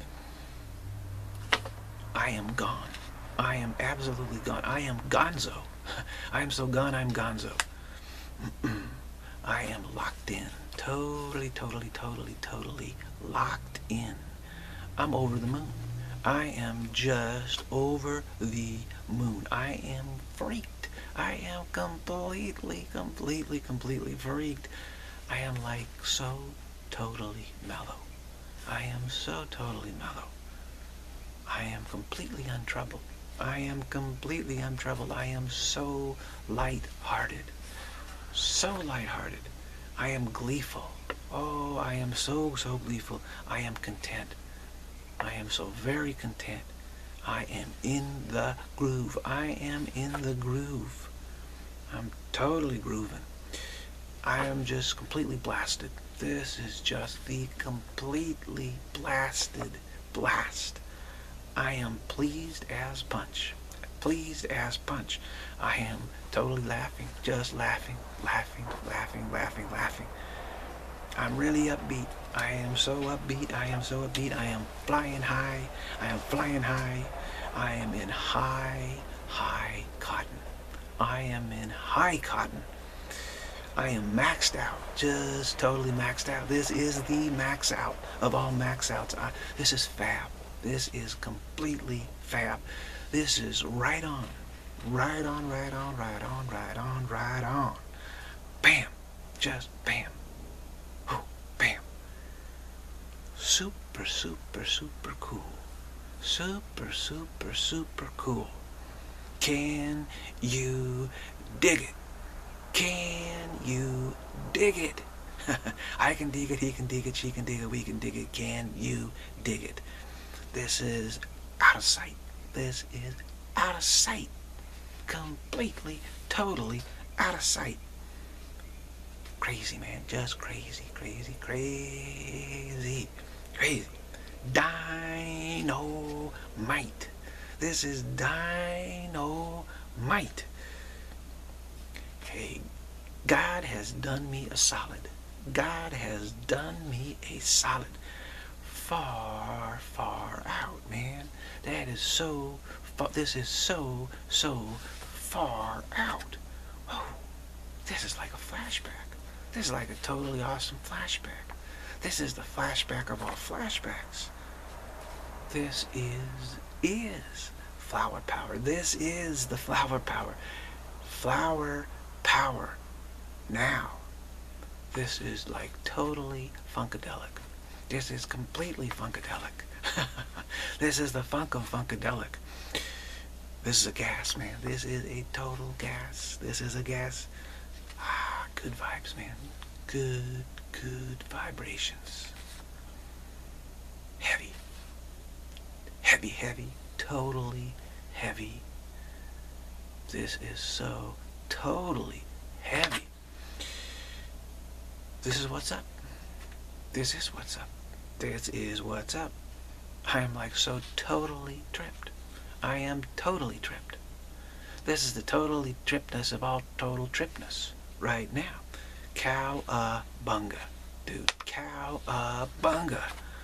I am gone. I am absolutely gone. I am gonzo. I am so gone, I'm gonzo. I am locked in. Totally, totally, totally, totally locked in. I'm over the moon. I am just over the moon. I am freaked. I am completely, completely, completely freaked. I am like so totally mellow. I am so totally mellow. I am completely untroubled. I am completely untroubled. I am so light-hearted. So light-hearted. I am gleeful. Oh, I am so, so gleeful. I am content. I am so very content. I am in the groove. I am in the groove. I'm totally grooving. I am just completely blasted. This is just the completely blasted blast. I am pleased as punch. Pleased as punch. I am totally laughing. Just laughing, laughing, laughing, laughing, laughing. I'm really upbeat. I am so upbeat. I am so upbeat. I am flying high. I am flying high. I am in high, high cotton. I am in high cotton. I am maxed out. Just totally maxed out. This is the max out of all max outs. I, this is fab. This is completely fab. This is right on. Right on, right on, right on, right on, right on. Bam. Just bam. Whew, bam. Super, super, super cool. Super, super, super cool. Can you dig it? Can you dig it? I can dig it, he can dig it, she can dig it, we can dig it. Can you dig it? This is out of sight. This is out of sight. Completely, totally out of sight. Crazy, man. Just crazy, crazy, crazy, crazy. Dynamite. This is dynamite. Hey, God has done me a solid. God has done me a solid. Far, far out, man. That is so, far, this is so, so far out. Whoa, this is like a flashback. This is like a totally awesome flashback. This is the flashback of all flashbacks. This is, is flower power. This is the flower power. Flower power. Now, this is like totally funkadelic. This is completely funkadelic. This is the funk of funkadelic. This is a gas, man. This is a total gas. This is a gas. Ah, good vibes, man. Good, good vibrations. Heavy. Heavy, heavy. Totally heavy. This is so totally heavy. This is what's up. This is what's up. This is what's up. I am like so totally tripped. I am totally tripped. This is the totally trippedness of all total tripness right now. Cowabunga, dude. Cowabunga.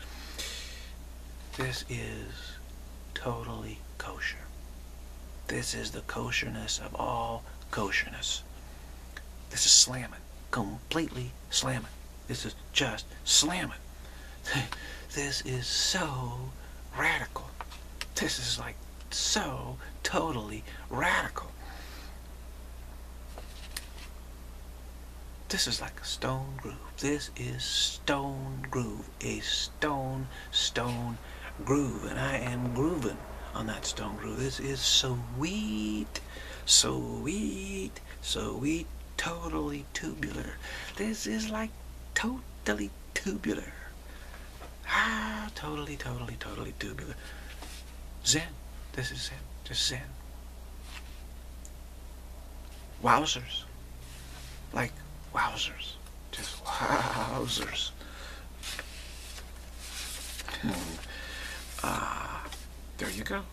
This is totally kosher. This is the kosherness of all kosherness. This is slamming. Completely slamming. This is just slamming. This is so radical. This is like so totally radical. This is like a stone groove. This is stone groove. A stone, stone groove. And I am grooving on that stone groove. This is sweet, sweet, sweet, totally tubular. This is like totally tubular. Ah, totally, totally, totally tubular. Zen. This is Zen. Just Zen. Wowzers. Like wowzers. Just wowzers. Ah, uh, there you go.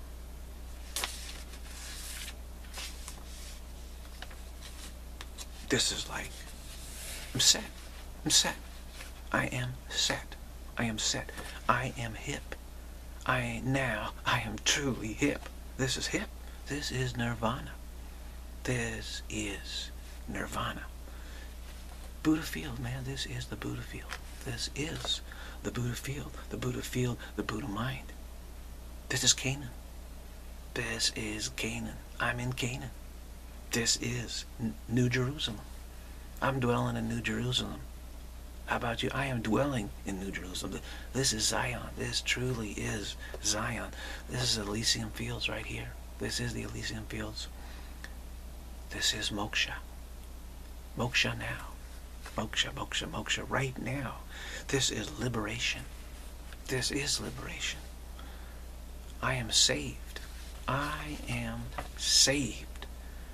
This is like, I'm set. I'm set. I am set. I am set. I am hip. I now, I am truly hip. This is hip. This is nirvana. This is nirvana. Buddha field, man. This is the Buddha field. This is the Buddha field. The Buddha field, the Buddha mind. This is Canaan. This is Canaan. I'm in Canaan. This is N New Jerusalem. I'm dwelling in New Jerusalem. How about you? I am dwelling in New Jerusalem. This is Zion. This truly is Zion. This is Elysium Fields right here. This is the Elysium Fields. This is moksha. Moksha now. Moksha, moksha, moksha right now. This is liberation. This is liberation. I am saved. I am saved.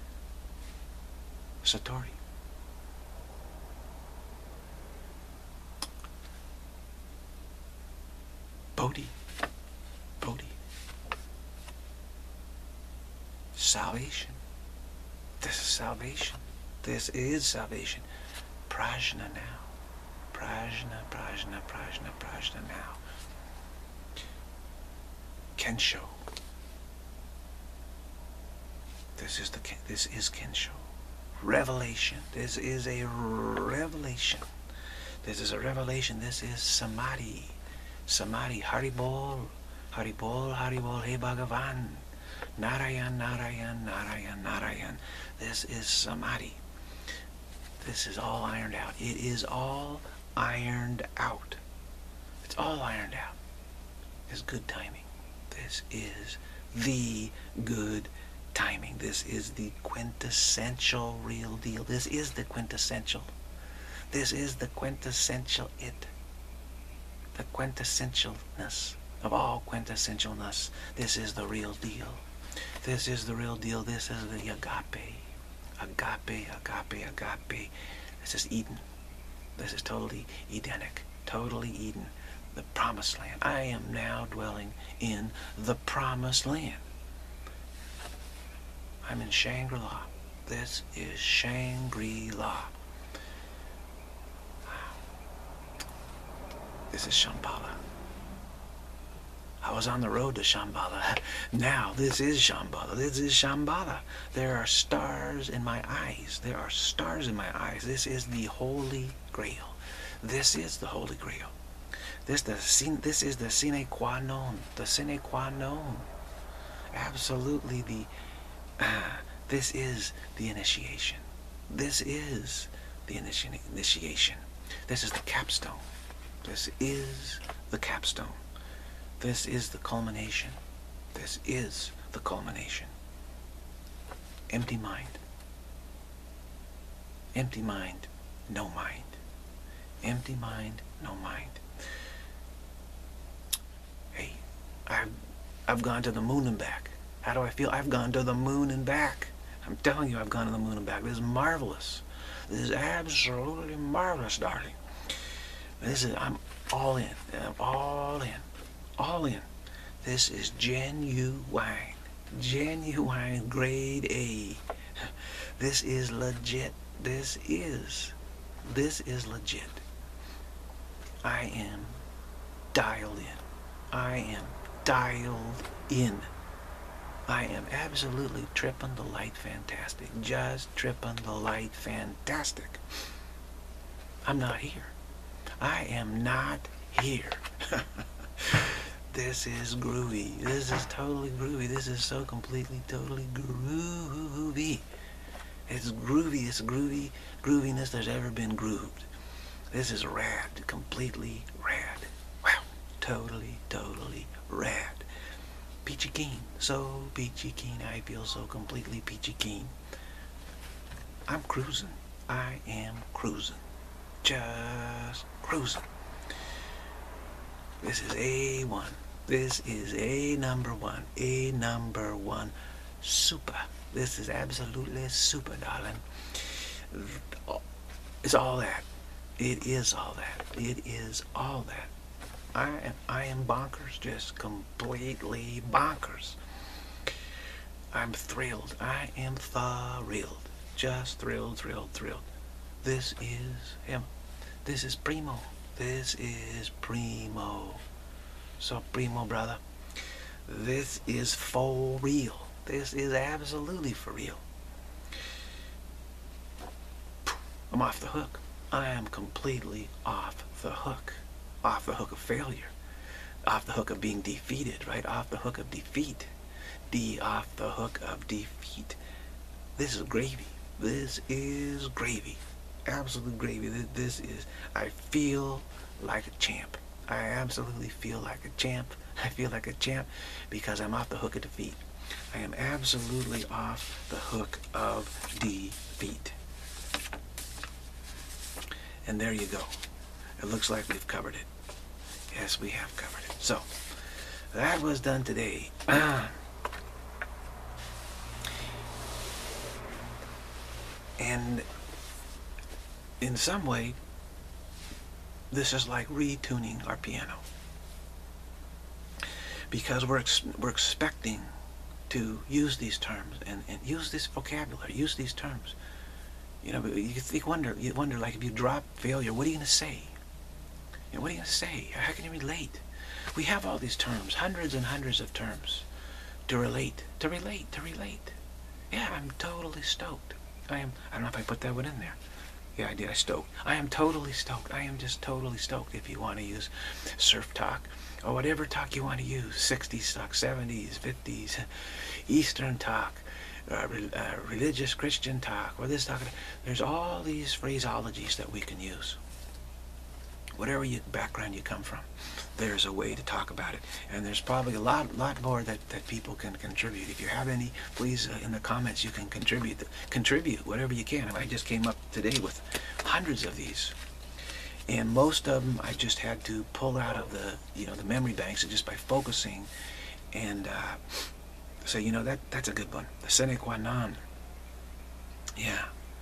Satori. Bodhi. Bodhi. Salvation. This is salvation. This is salvation. Prajna now. Prajna, prajna, prajna, prajna now. Kensho. This is the this is Kensho. Revelation. This is a revelation. This is a revelation. This is Samadhi. Samadhi. Haribol. Haribol. Haribol. Hey Bhagavan. Narayan. Narayan. Narayan. Narayan. This is Samadhi. This is all ironed out. It is all ironed out. It's all ironed out. It's good timing. This is the good timing. This is the quintessential real deal. This is the quintessential. This is the quintessential it. The quintessentialness of all quintessentialness. This is the real deal. This is the real deal. This is the agape. Agape, agape, agape. This is Eden. This is totally Edenic. Totally Eden. The promised land. I am now dwelling in the promised land. I'm in Shangri-La. This is Shangri-La. This is Shambhala. I was on the road to Shambhala. Now this is Shambhala. This is Shambhala. There are stars in my eyes. There are stars in my eyes. This is the Holy Grail. This is the Holy Grail. This, the, this is the sine qua non. The sine qua non. Absolutely the... Uh, this is the initiation. This is the initi initiation. This is the capstone. This is the capstone. This is the culmination. This is the culmination. Empty mind. Empty mind, no mind. Empty mind, no mind. Hey, I've, I've gone to the moon and back. How do I feel? I've gone to the moon and back. I'm telling you, I've gone to the moon and back. This is marvelous. This is absolutely marvelous, darling. This is, I'm all in. I'm all in. All in. This is genuine. Genuine grade A. This is legit. This is. This is legit. I am dialed in. I am dialed in. I am absolutely tripping the light fantastic. Just tripping the light fantastic. I'm not here. I am not here. This is groovy. This is totally groovy. This is so completely, totally groovy. It's groovy. It's groovy, grooviness there's ever been grooved. This is rad. Completely rad. Wow. Totally, totally rad. Peachy keen. So peachy keen. I feel so completely peachy keen. I'm cruising. I am cruising. Just cruising. This is A one. This is A number one. A number one. Super. This is absolutely super, darling. It's all that. It is all that. It is all that. I am, I am bonkers. Just completely bonkers. I'm thrilled. I am thrilled. Just thrilled, thrilled, thrilled. This is him. This is Primo. This is Primo. So Primo, brother. This is for real. This is absolutely for real. I'm off the hook. I am completely off the hook. Off the hook of failure. Off the hook of being defeated, right? Off the hook of defeat. D off the hook of defeat. This is gravy. This is gravy. absolute gravy. This is, I feel like a champ. I absolutely feel like a champ. I feel like a champ because I'm off the hook of defeat. I am absolutely off the hook of defeat. And there you go. It looks like we've covered it. Yes, we have covered it. So, that was done today. And in some way, this is like retuning our piano. Because we're, ex we're expecting to use these terms and, and use this vocabulary, use these terms. You know, you think, wonder, you wonder, like, if you drop failure, what are you going to say? You know, what are you going to say? How can you relate? We have all these terms, hundreds and hundreds of terms to relate, to relate, to relate. Yeah, I'm totally stoked. I am, I don't know if I put that one in there. Yeah, I did, I stoked. I am totally stoked. I am just totally stoked if you want to use surf talk or whatever talk you want to use. sixties talk, seventies, fifties, Eastern talk, uh, re uh, religious Christian talk, or this talk. There's all these phraseologies that we can use. Whatever you, background you come from, there's a way to talk about it. And there's probably a lot lot more that, that people can contribute. If you have any, please, uh, in the comments, you can contribute. Contribute whatever you can. I just came up today with hundreds of these. And most of them I just had to pull out of the, you know, the memory banks, and just by focusing and uh, say, you know, that that's a good one. The sine qua non. Yeah.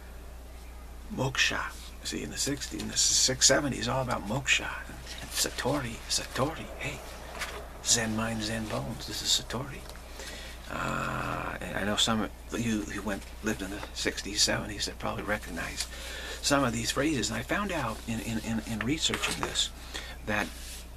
Moksha. See, in the sixties, in the six seventies, all about moksha and, and satori, satori. Hey, Zen mind, Zen bones. This is satori. Uh, and I know some of you who went lived in the sixties, seventies that probably recognize some of these phrases. And I found out in in, in, in researching this that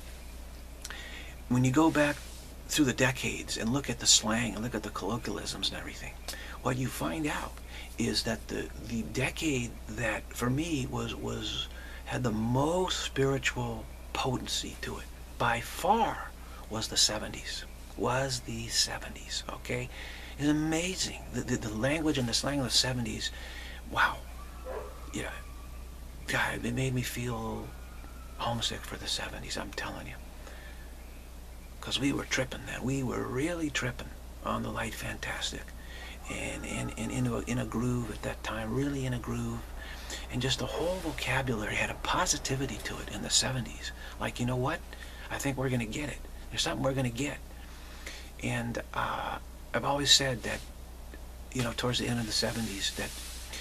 when you go back through the decades and look at the slang and look at the colloquialisms and everything, what you find out is that the the decade that for me was was had the most spiritual potency to it by far was the seventies. Was the seventies. Okay, it's amazing the, the the language and the slang of the seventies. Wow. Yeah, God, it made me feel homesick for the seventies. I'm telling you, because we were tripping then. We were really tripping on the light fantastic. And, and, and in, a, in a groove at that time, really in a groove. And just the whole vocabulary had a positivity to it in the seventies. Like, you know what? I think we're going to get it. There's something we're going to get. And uh, I've always said that, you know, towards the end of the seventies, that,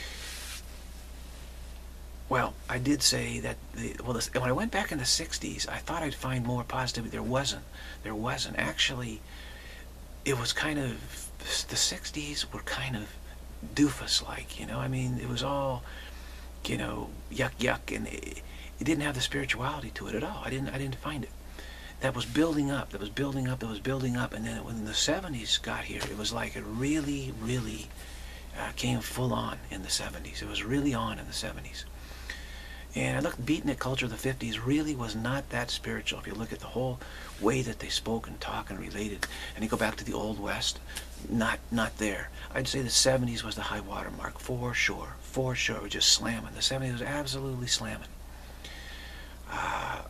well, I did say that, the, well, this, when I went back in the sixties, I thought I'd find more positivity. There wasn't. There wasn't. Actually, it was kind of, the sixties were kind of doofus-like, you know. I mean, it was all, you know, yuck yuck, and it, it didn't have the spirituality to it at all. I didn't, I didn't find it. That was building up. That was building up. That was building up, and then when the seventies got here, it was like it really, really uh, came full on in the seventies. It was really on in the seventies. And I looked, beatnik culture of the fifties really was not that spiritual. If you look at the whole way that they spoke and talked and related, and you go back to the Old West, not not there. I'd say the seventies was the high water mark, for sure, for sure. It was just slamming. The seventies was absolutely slamming. Uh,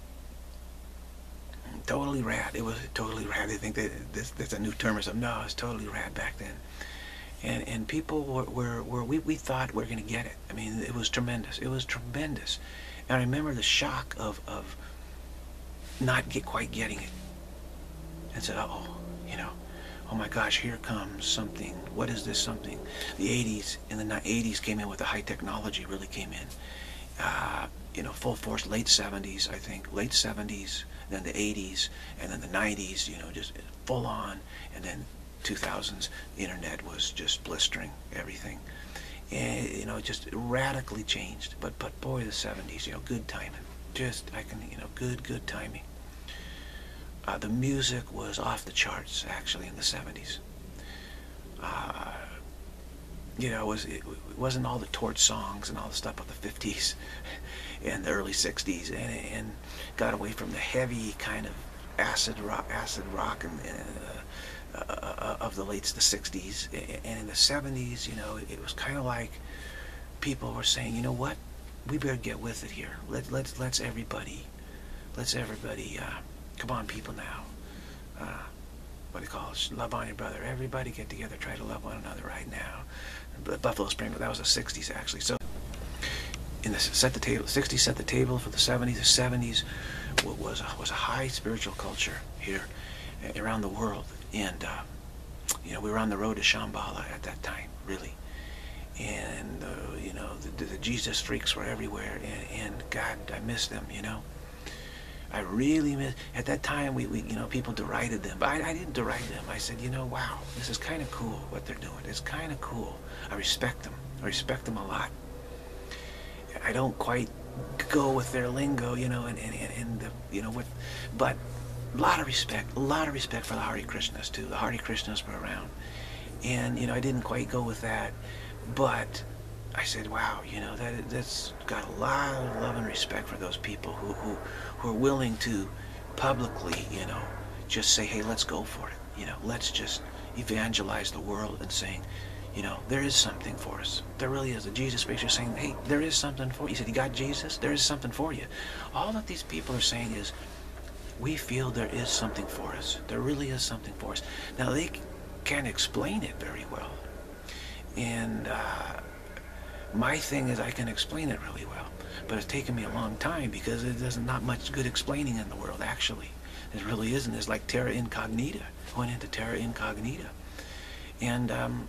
totally rad. It was totally rad. They think that this, that's a new term or something. No, it was totally rad back then. And and people were, were, were we, we thought we were going to get it. I mean, it was tremendous. It was tremendous. And I remember the shock of, of not get, quite getting it. And said, uh-oh, you know, oh my gosh, here comes something. What is this something? The eighties, in the eighties came in with the high technology, really came in. Uh, you know, full force, late seventies, I think. Late seventies, then the eighties, and then the nineties, you know, just full on. And then two thousands, the internet was just blistering everything, and you know, just radically changed. But but boy, the seventies, you know, good timing. Just I can, you know, good good timing. Uh, the music was off the charts actually in the seventies. Uh, you know, it was it, it wasn't all the torch songs and all the stuff of the fifties and the early sixties, and and got away from the heavy kind of acid rock, acid rock, and. and uh, Uh, of the late the sixties, and in the seventies, you know, it was kind of like people were saying, you know what, we better get with it here. Let let's let's everybody, let's everybody. Uh, come on, people now. Uh, what do you call it? Love on your brother. Everybody get together. Try to love one another right now. But Buffalo Spring. That was the sixties actually. So in the set the table. sixties set the table for the seventies. The seventies was a, was a high spiritual culture here around the world, and uh, you know, we were on the road to Shambhala at that time, really. And uh, you know, the, the Jesus freaks were everywhere, and, and God, I miss them. You know, I really miss. At that time, we, we you know, people derided them, but I, I didn't deride them. I said, you know, wow, this is kind of cool what they're doing. It's kind of cool. I respect them. I respect them a lot. I don't quite go with their lingo, you know, and and, and the, you know, with, but a lot of respect, a lot of respect for the Hare Krishnas too. The Hare Krishnas were around, and you know, I didn't quite go with that. But I said, wow, you know, that that's got a lot of love and respect for those people who, who, who are willing to publicly, you know, just say, hey, let's go for it. You know, let's just evangelize the world and saying, you know, there is something for us. There really is. The Jesus picture saying, hey, there is something for you. He said, you got Jesus? There is something for you. All that these people are saying is, we feel there is something for us. There really is something for us. Now, they can't explain it very well. And uh, my thing is I can explain it really well, but it's taken me a long time because there's not much good explaining in the world, actually. It really isn't. It's like terra incognita. Went into terra incognita. And, um,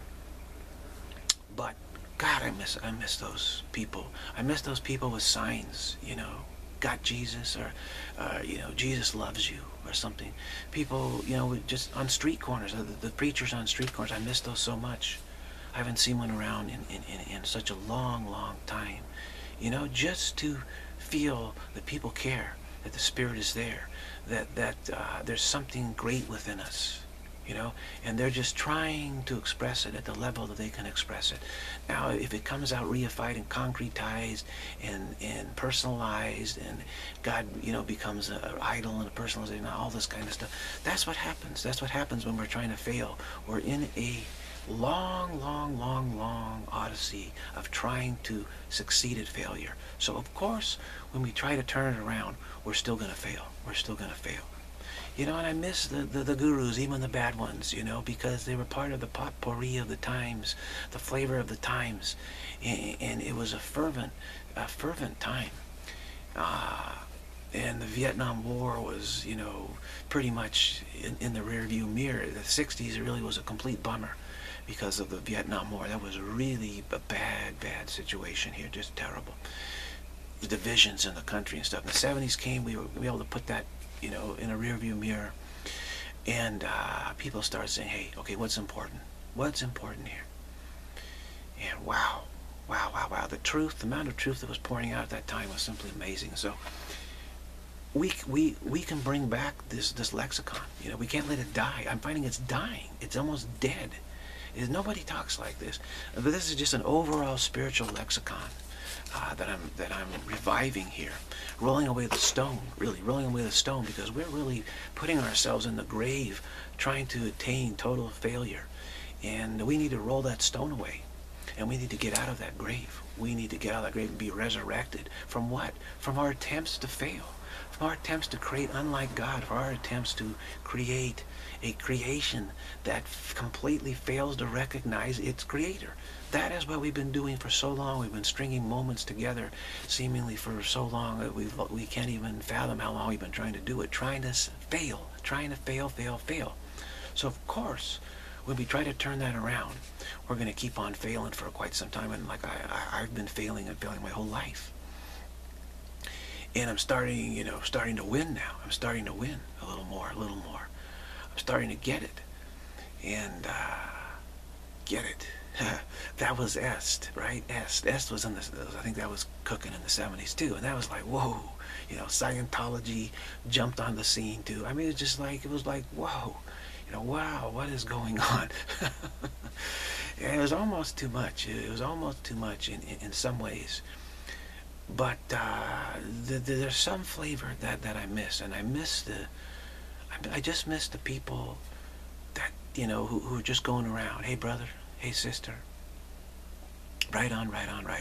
but, God, I miss, I miss those people. I miss those people with signs, you know, got Jesus, or, uh, you know, Jesus loves you, or something. People, you know, just on street corners, the, the preachers on street corners, I miss those so much. I haven't seen one around in, in, in, in such a long, long time. You know, just to feel that people care, that the Spirit is there, that, that uh, there's something great within us, you know, and they're just trying to express it at the level that they can express it. Now, if it comes out reified and concretized and, and personalized, and God, you know, becomes an idol and a personalization and all this kind of stuff, that's what happens. That's what happens when we're trying to fail. We're in a long, long, long, long odyssey of trying to succeed at failure. So, of course, when we try to turn it around, we're still going to fail. We're still going to fail. You know, and I miss the, the, the gurus, even the bad ones, you know, because they were part of the potpourri of the times, the flavor of the times. And, and it was a fervent, a fervent time. Uh, and the Vietnam War was, you know, pretty much in, in the rearview mirror. The sixties really was a complete bummer because of the Vietnam War. That was really a bad, bad situation here, just terrible. The divisions in the country and stuff. The seventies came, we were, we were able to put that, you know, in a rearview mirror, and uh, people started saying, hey, okay, what's important? What's important here? And wow, wow, wow, wow, the truth, the amount of truth that was pouring out at that time was simply amazing. So we we we can bring back this this lexicon. You know, we can't let it die. I'm finding it's dying. It's almost dead. Is nobody talks like this. But this is just an overall spiritual lexicon uh, that I'm that I'm reviving here, rolling away the stone, really rolling away the stone, because we're really putting ourselves in the grave, trying to attain total failure, and we need to roll that stone away, and we need to get out of that grave. We need to get out of that grave and be resurrected from what? From our attempts to fail, from our attempts to create unlike God, for our attempts to create a creation that completely fails to recognize its creator. That is what we've been doing for so long. We've been stringing moments together seemingly for so long that we've, we can't even fathom how long we've been trying to do it, trying to fail, trying to fail, fail, fail. So of course, when we try to turn that around, we're going to keep on failing for quite some time. And like I, I, I've been failing and failing my whole life. And I'm starting, you know, starting to win now. I'm starting to win a little more, a little more. I'm starting to get it. And uh, get it. That was Est, right? Est. Est was in the, I think that was cooking in the seventies too. And that was like, whoa, you know, Scientology jumped on the scene too. I mean, it's just like, it was like, whoa, you know, wow, what is going on? And it was almost too much. It was almost too much in, in, in some ways. But uh, the, the, there's some flavor that, that I miss. And I miss the, I, I just miss the people that, you know, who, who are just going around. Hey, brother. Hey, sister. Right on, right on, right on.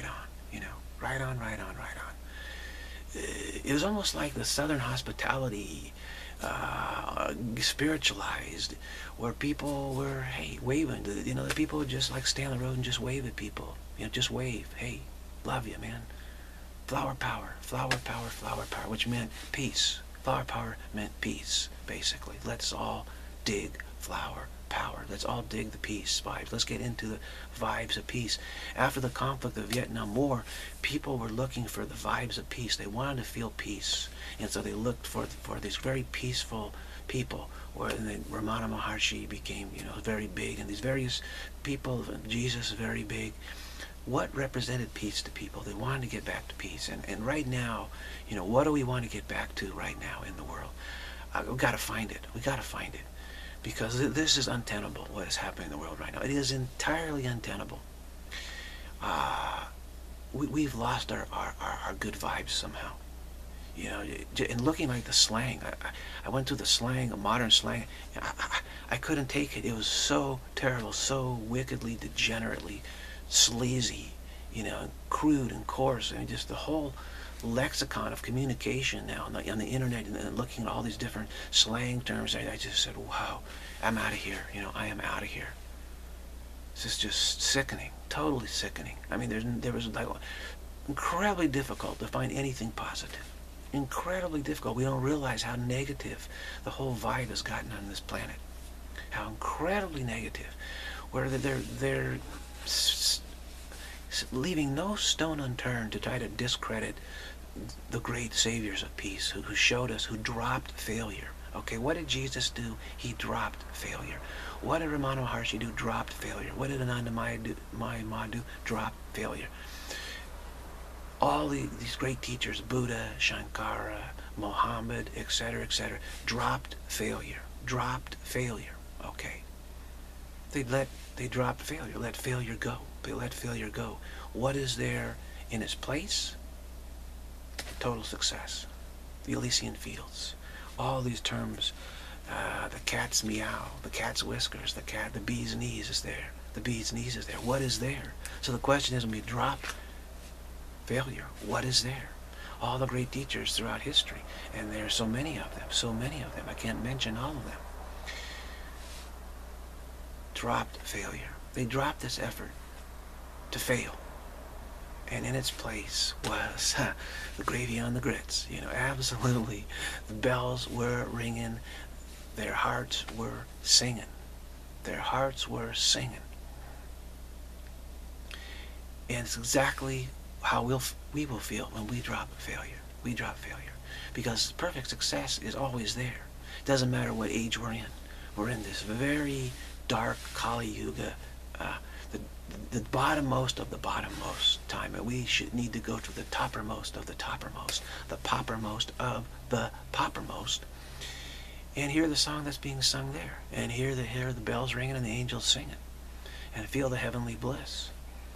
you know, right on, right on, right on. It was almost like the Southern hospitality uh, spiritualized, where people were, hey, waving. You know, the people would just like stay on the road and just wave at people. You know, just wave. Hey, love you, man. Flower power, flower power, flower power, which meant peace. Flower power meant peace, basically. Let's all dig flower power. Let's all dig the peace vibes. Let's get into the vibes of peace. After the conflict of the Vietnam War, people were looking for the vibes of peace. They wanted to feel peace. And so they looked for for these very peaceful people. Where and then Ramana Maharshi became, you know, very big. And these various people, Jesus very big. What represented peace to people? They wanted to get back to peace. And, and right now, you know, what do we want to get back to right now in the world? Uh, we've got to find it. We've got to find it. Because this is untenable, what is happening in the world right now. It is entirely untenable. Uh, we, we've lost our, our, our, our good vibes somehow. You know, and looking like the slang. I, I went through the slang, modern slang. I, I, I couldn't take it. It was so terrible, so wickedly, degenerately sleazy, you know, crude and coarse. I mean, just the whole lexicon of communication now on the, on the internet, and, and looking at all these different slang terms. I, I just said, wow, I'm out of here. You know, I am out of here. This is just sickening, totally sickening. I mean, there's, there was like incredibly difficult to find anything positive. Incredibly difficult. We don't realize how negative the whole vibe has gotten on this planet. How incredibly negative. Where they're, they're leaving no stone unturned to try to discredit the great saviors of peace who, who showed us, who dropped failure. Okay, what did Jesus do? He dropped failure. What did Ramana Maharshi do? Dropped failure. What did Ananda Maya do? Maya Ma do? Dropped failure. All the, these great teachers, Buddha, Shankara, Mohammed, et cetera, et cetera, dropped failure. Dropped failure. Okay. They let they dropped failure. Let failure go. They let failure go. What is there in its place? Total success. The Elysian fields. All these terms. Uh, the cat's meow. The cat's whiskers. The cat. The bee's knees is there. The bee's knees is there. What is there? So the question is, when we drop failure, what is there? All the great teachers throughout history, and there are so many of them. So many of them. I can't mention all of them. Dropped failure. They dropped this effort to fail, and in its place was huh, the gravy on the grits. You know, absolutely, the bells were ringing, their hearts were singing, their hearts were singing, and it's exactly how we'll we will feel when we drop failure. We drop failure, because perfect success is always there. It doesn't matter what age we're in. We're in this very dark Kali Yuga, uh, the, the bottommost of the bottommost time, and we should need to go to the toppermost of the toppermost, the poppermost of the poppermost, and hear the song that's being sung there, and hear the hear the bells ringing and the angels singing, and feel the heavenly bliss.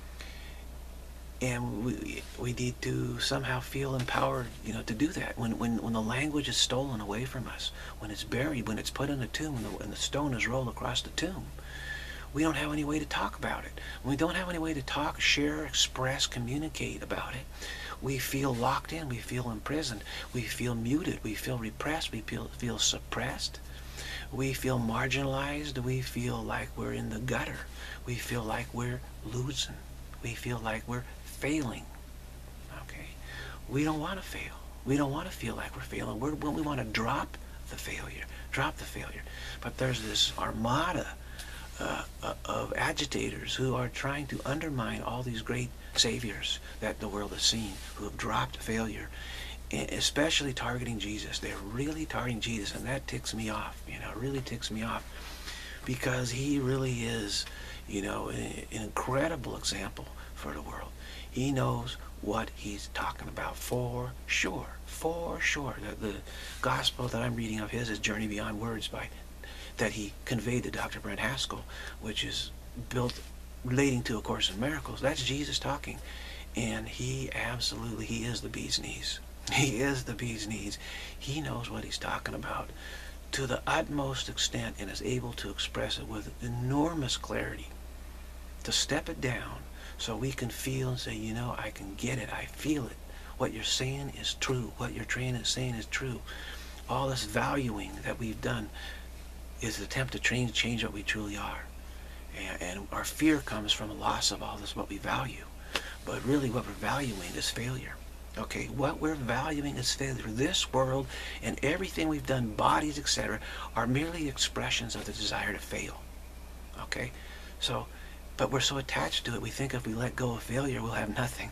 And we, we need to somehow feel empowered, you know, to do that. When, when, when the language is stolen away from us, when it's buried, when it's put in a tomb, and the, and the stone is rolled across the tomb, we don't have any way to talk about it. When we don't have any way to talk, share, express, communicate about it, we feel locked in, we feel imprisoned, we feel muted, we feel repressed, we feel, feel suppressed, we feel marginalized, we feel like we're in the gutter, we feel like we're losing, we feel like we're failing. Okay, we don't want to fail. We don't want to feel like we're failing. We're, we want to drop the failure, drop the failure. But there's this armada uh, uh, of agitators who are trying to undermine all these great saviors that the world has seen, who have dropped failure, and especially targeting Jesus. They're really targeting Jesus, and that ticks me off. You know, it really ticks me off, because he really is, you know, an, an incredible example for the world. He knows what he's talking about for sure, for sure. The, the gospel that I'm reading of his is Journey Beyond Words, by that he conveyed to Doctor Brent Haskell, which is built relating to A Course in Miracles. That's Jesus talking, and he absolutely, he is the bee's knees. He is the bee's knees. He knows what he's talking about to the utmost extent, and is able to express it with enormous clarity, to step it down So we can feel and say, you know, I can get it. I feel it. What you're saying is true. What your train is saying is true. All this valuing that we've done is an attempt to change, change what we truly are. And, and our fear comes from a loss of all this, what we value. But really what we're valuing is failure. Okay, what we're valuing is failure. This world and everything we've done, bodies, et cetera, are merely expressions of the desire to fail. Okay, so, but we're so attached to it, we think if we let go of failure, we'll have nothing.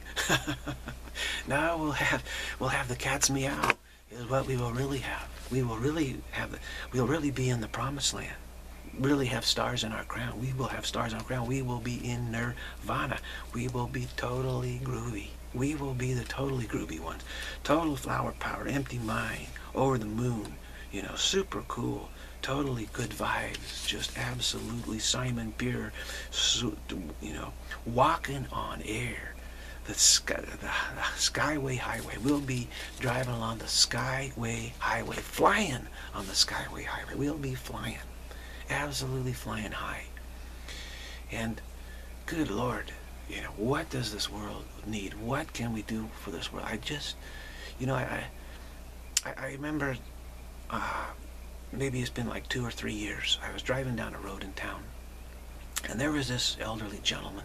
No, we'll have, we'll have the cat's meow, is what we will really have. We will really have, the, we'll really be in the promised land. Really have stars in our crown. We will have stars in our crown. We will be in nirvana. We will be totally groovy. We will be the totally groovy ones. Total flower power, empty mind, over the moon, you know, super cool, totally good vibes, just absolutely Simon Pure, you know, walking on air. The, sky, the, the Skyway Highway. We'll be driving along the Skyway Highway, flying on the Skyway Highway. We'll be flying. Absolutely flying high. And good Lord, you know, what does this world need? What can we do for this world? I just, you know, I I, I remember uh, maybe it's been like two or three years. I was driving down a road in town, and there was this elderly gentleman.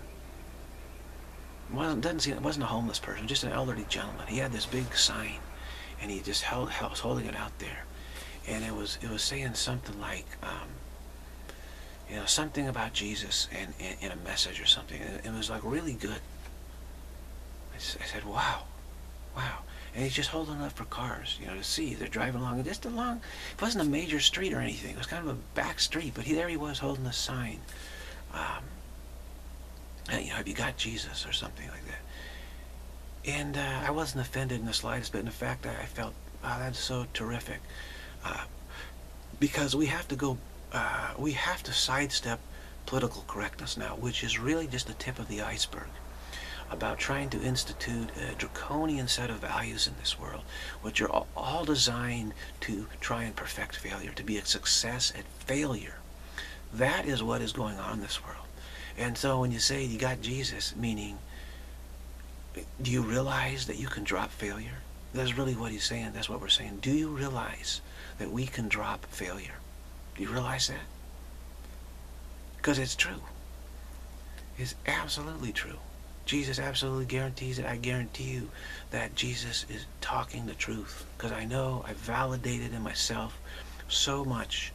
It wasn't doesn't seem it wasn't a homeless person, just an elderly gentleman. He had this big sign, and he just held, held was holding it out there, and it was it was saying something like. Um, You know, something about Jesus and in a message or something. And it was like really good. I, I said, wow, wow. And he's just holding up for cars, you know, to see. They're driving along, just along. It wasn't a major street or anything. It was kind of a back street, but he, there he was holding a sign. Um, and, you know, have you got Jesus or something like that? And uh, I wasn't offended in the slightest, but in fact, I, I felt, wow, that's so terrific. Uh, because we have to go Uh, we have to sidestep political correctness now, which is really just the tip of the iceberg, about trying to institute a draconian set of values in this world, which are all, all designed to try and perfect failure, to be a success at failure. That is what is going on in this world. And so when you say you got Jesus, meaning, do you realize that you can drop failure? That's really what he's saying. That's what we're saying. Do you realize that we can drop failure? Do you realize that? Because it's true. It's absolutely true. Jesus absolutely guarantees it. I guarantee you that Jesus is talking the truth. Because I know I've validated in myself so much.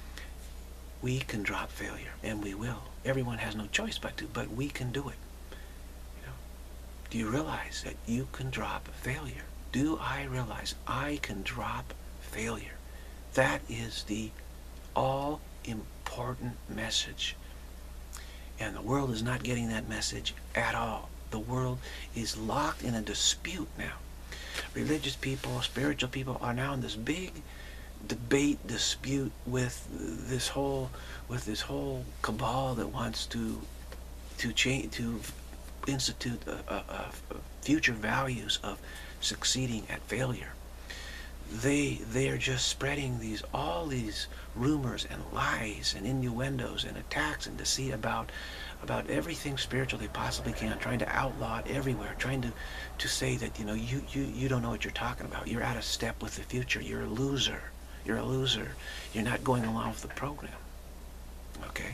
We can drop failure, and we will. Everyone has no choice but to, but we can do it. You know? Do you realize that you can drop failure? Do I realize I can drop failure? That is the all-important message. And the world is not getting that message at all. The world is locked in a dispute now. Religious people, spiritual people are now in this big debate, dispute with this whole, with this whole cabal that wants to, to change, to institute a, a, a future values of succeeding at failure. They they are just spreading these all these rumors and lies and innuendos and attacks and deceit about about everything spiritual they possibly can, trying to outlaw it everywhere, trying to to say that, you know, you you you don't know what you're talking about. You're out of step with the future. You're a loser. You're a loser. You're not going along with the program. Okay.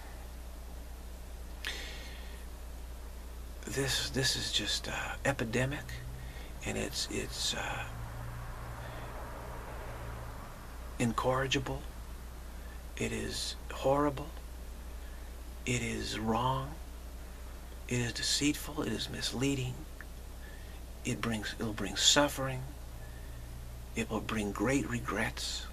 This this is just uh, epidemic, and it's it's. Uh, incorrigible. It is horrible. It is wrong. It is deceitful. It is misleading. It brings it will bring suffering. It will bring great regrets.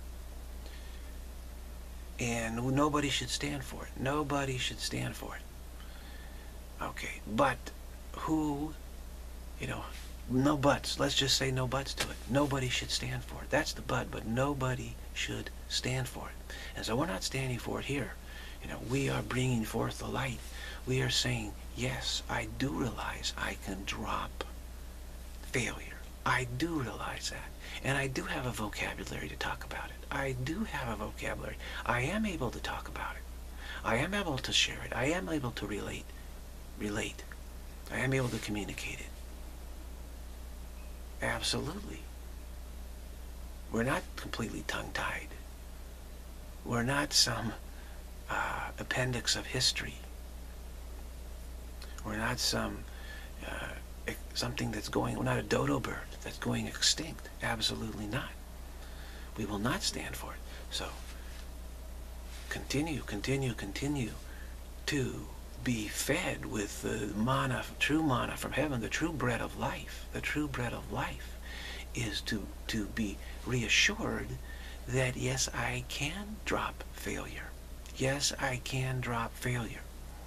And nobody should stand for it. Nobody should stand for it. Okay, but who, you know, no buts. Let's just say no buts to it. Nobody should stand for it. That's the but, but nobody should stand for it. And so we're not standing for it here. You know, we are bringing forth the light. We are saying, yes, I do realize I can drop failure. I do realize that. And I do have a vocabulary to talk about it. I do have a vocabulary. I am able to talk about it. I am able to share it. I am able to relate relate. I am able to communicate it. Absolutely. We're not completely tongue-tied. We're not some uh, appendix of history. We're not some uh, something that's going, we're not a dodo bird that's going extinct. Absolutely not. We will not stand for it. So, continue, continue, continue to be fed with the manna, true manna from heaven, the true bread of life. The true bread of life is to, to be reassured that yes, I can drop failure. Yes, I can drop failure.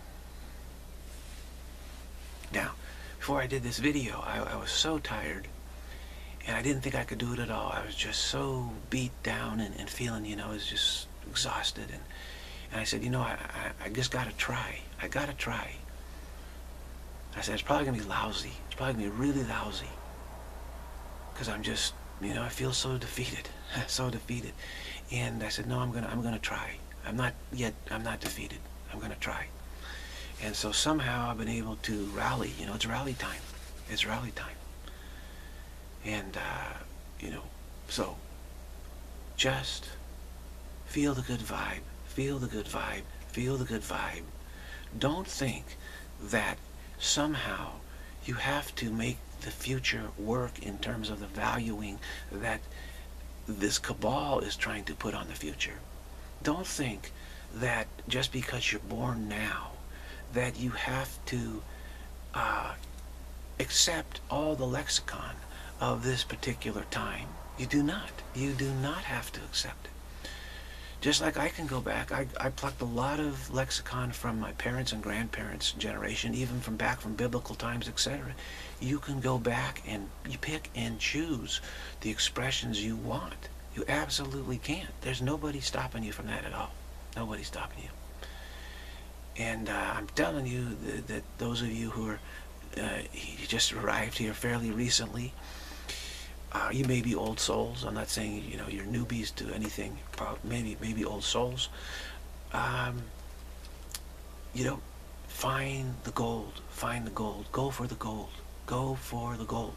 Now, before I did this video, I, I was so tired, and I didn't think I could do it at all. I was just so beat down and, and feeling, you know, I was just exhausted. And, and I said, you know, I, I, I just got to try. I got to try. I said, it's probably going to be lousy. It's probably going to be really lousy. Because I'm just, you know, I feel so defeated. so defeated. And I said, no, I'm going to I'm going to try. I'm not yet, I'm not defeated. I'm going to try. And so somehow I've been able to rally. You know, it's rally time. It's rally time. And, uh, you know, so just feel the good vibe. Feel the good vibe. Feel the good vibe. Don't think that somehow you have to make the future work in terms of the valuing that this cabal is trying to put on the future. Don't think that just because you're born now that you have to uh, accept all the lexicon of this particular time. You do not. You do not have to accept it. Just like I can go back, I, I plucked a lot of lexicon from my parents' and grandparents' generation, even from back from biblical times, et cetera. You can go back and you pick and choose the expressions you want. You absolutely can. There's nobody stopping you from that at all. Nobody's stopping you. And uh, I'm telling you that, that those of you who are uh, you just arrived here fairly recently, uh, you may be old souls. I'm not saying you know you're newbies to anything. Maybe maybe old souls. Um, you know, find the gold. Find the gold. Go for the gold. Go for the gold.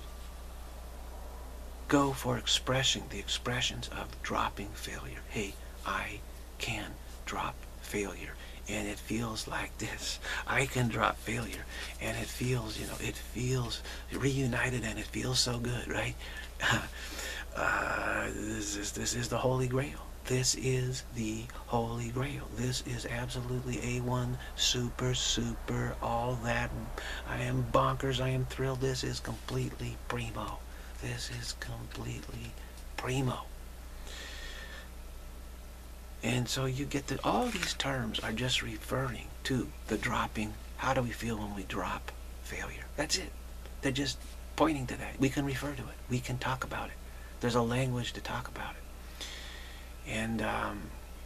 Go for expressing the expressions of dropping failure. Hey, I can drop failure. And it feels like this. I can drop failure. And it feels, you know, it feels reunited and it feels so good, right? uh, this is, this is the Holy Grail. This is the Holy Grail. This is absolutely A one, super, super, all that. I am bonkers. I am thrilled. This is completely primo. This is completely primo. And so you get that all these terms are just referring to the dropping. How do we feel when we drop failure? That's it. They're just pointing to that. We can refer to it. We can talk about it. There's a language to talk about it. And um,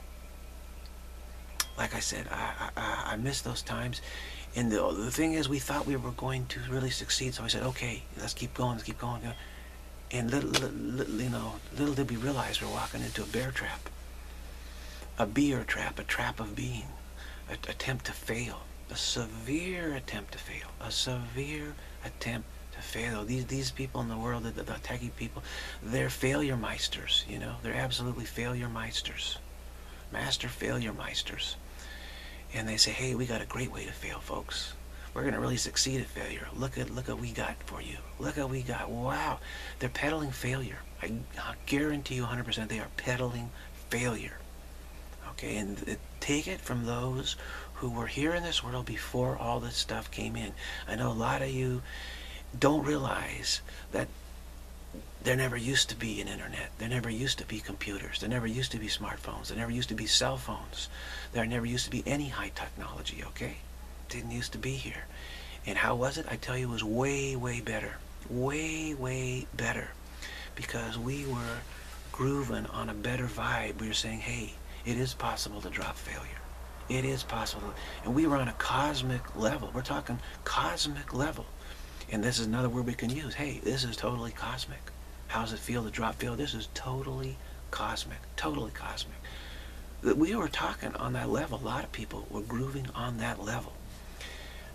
like I said, I, I, I miss those times. And the, the thing is, we thought we were going to really succeed. So I said, okay, let's keep going, let's keep going. And little, little, you know, little did we realize we're walking into a bear trap. A beer trap, a trap of being, an attempt to fail, a severe attempt to fail, a severe attempt to fail. These these people in the world, the, the techie people, they're failure meisters, you know, they're absolutely failure meisters, master failure meisters. And they say, hey, we got a great way to fail, folks. We're going to really succeed at failure. Look at look at what we got for you. Look at what we got. Wow. They're peddling failure. I, I guarantee you one hundred percent they are peddling failure. Okay, and it, take it from those who were here in this world before all this stuff came in. I know a lot of you don't realize that there never used to be an internet. There never used to be computers. There never used to be smartphones. There never used to be cell phones. There never used to be any high technology, okay? Didn't used to be here. And how was it? I tell you, it was way, way better. Way, way better. Because we were grooving on a better vibe. We were saying, hey, it is possible to drop failure. It is possible. And we were on a cosmic level. We're talking cosmic level. And this is another word we can use. Hey, this is totally cosmic. How does it feel to drop failure? This is totally cosmic. Totally cosmic. We were talking on that level. A lot of people were grooving on that level.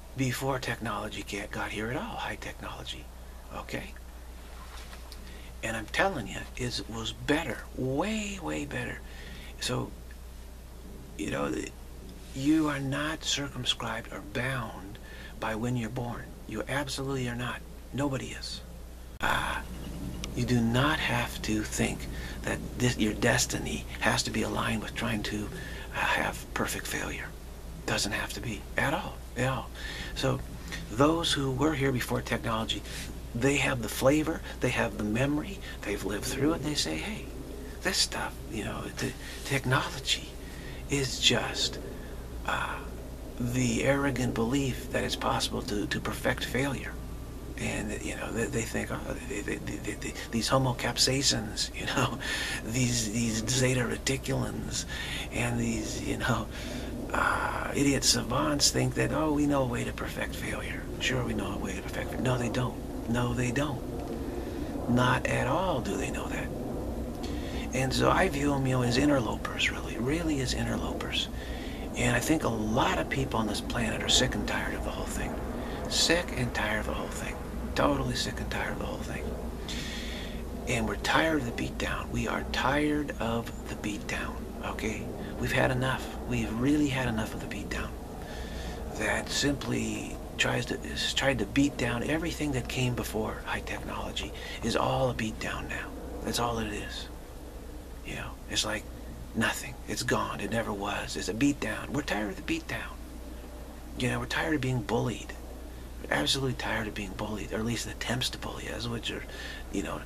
before technology get, got here at all, high technology, okay? And I'm telling you, it was better, way, way better. So, you know, you are not circumscribed or bound by when you're born. You absolutely are not. Nobody is. Uh, you do not have to think that this, your destiny has to be aligned with trying to uh, have perfect failure. Doesn't have to be at all, at all. So those who were here before technology, they have the flavor, they have the memory, they've lived through it, they say, hey, this stuff, you know, the technology is just uh, the arrogant belief that it's possible to, to perfect failure. And, you know, they, they think, oh, they, they, they, they, these homo capsaicins, you know, these, these zeta reticulans, and these, you know, uh, idiot savants think that, oh, we know a way to perfect failure. Sure, we know a way to perfect failure. No, they don't. No, they don't. Not at all do they know that. And so I view them, you know, as interlopers, really, really as interlopers. And I think a lot of people on this planet are sick and tired of the whole thing. Sick and tired of the whole thing. Totally sick and tired of the whole thing. And we're tired of the beatdown. We are tired of the beatdown, okay? We've had enough. We've really had enough of the beatdown. That simply tries to is tried to beat down everything that came before high technology is all a beatdown now. That's all it is. You know, it's like nothing. It's gone. It never was. It's a beatdown. We're tired of the beatdown. You know, we're tired of being bullied. We're absolutely tired of being bullied, or at least attempts to bully us, which are, you know,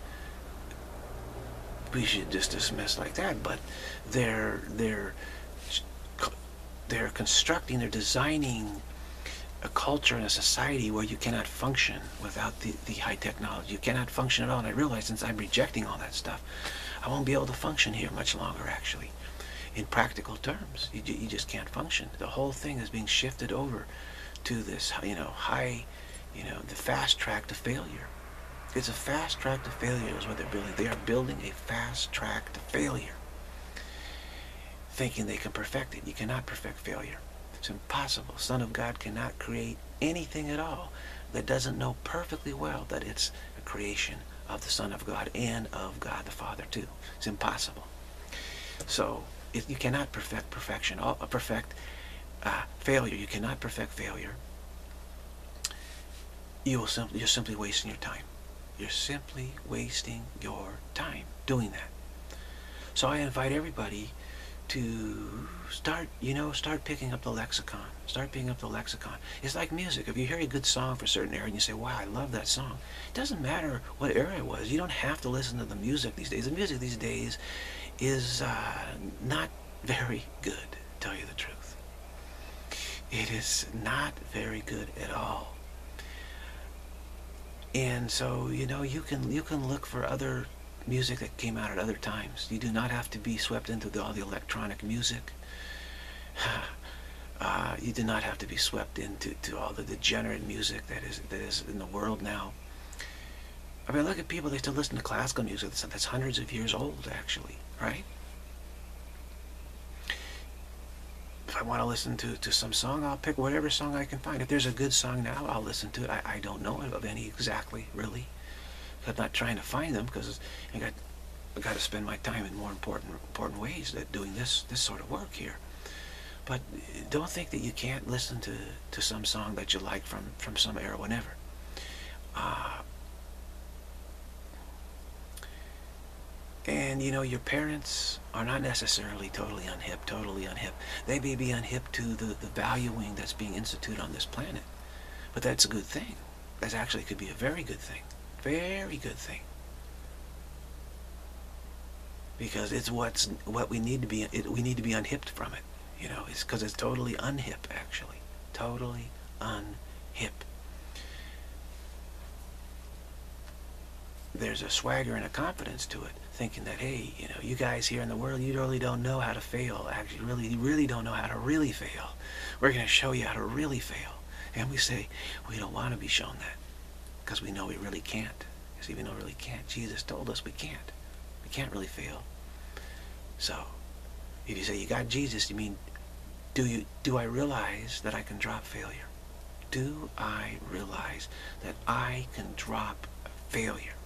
we should just dismiss like that. But they're they're they're constructing, they're designing a culture and a society where you cannot function without the, the high technology. You cannot function at all. And I realize since I'm rejecting all that stuff, I won't be able to function here much longer, actually. In practical terms, you, you just can't function. The whole thing is being shifted over to this, you know, high, you know, the fast track to failure. It's a fast track to failure is what they're building. They are building a fast track to failure, thinking they can perfect it. You cannot perfect failure. It's impossible. Son of God cannot create anything at all that doesn't know perfectly well that it's a creation of the Son of God and of God the Father too. It's impossible. So if you cannot perfect perfection, all, uh, perfect uh, failure. You cannot perfect failure. You will simply, you're simply wasting your time. You're simply wasting your time doing that. So I invite everybody to start, you know, start picking up the lexicon. Start picking up the lexicon. It's like music. If you hear a good song for a certain era and you say, wow, I love that song, it doesn't matter what era it was. You don't have to listen to the music these days. The music these days is uh, not very good, to tell you the truth. It is not very good at all. And so, you know, you can you can look for other music that came out at other times. You do not have to be swept into the, all the electronic music. Uh, you do not have to be swept into to all the degenerate music that is that is in the world now. I mean, look at people, they still listen to classical music that's, that's hundreds of years old, actually, right? If I want to listen to, to some song, I'll pick whatever song I can find. If there's a good song now, I'll listen to it. I, I don't know of any exactly, really. I'm not trying to find them because I got I got to spend my time in more important important ways that doing this this sort of work here. But don't think that you can't listen to to some song that you like from from some era, whenever. Uh, and you know, your parents are not necessarily totally unhip, totally unhip. They may be unhip to the the valuing that's being instituted on this planet, but that's a good thing. That actually could be a very good thing. Very good thing, because it's what's what we need to be. It, we need to be unhipped from it, you know. It's because it's totally unhip, actually, totally unhip. There's a swagger and a confidence to it, thinking that, hey, you know, you guys here in the world, you really don't know how to fail. Actually, really, you really don't know how to really fail. We're going to show you how to really fail, and we say we don't want to be shown that. Because we know we really can't. Because even though we really can't, Jesus told us we can't. We can't really fail. So, if you say you got Jesus, you mean, do you? Do I realize that I can drop failure? do I realize that I can drop failure?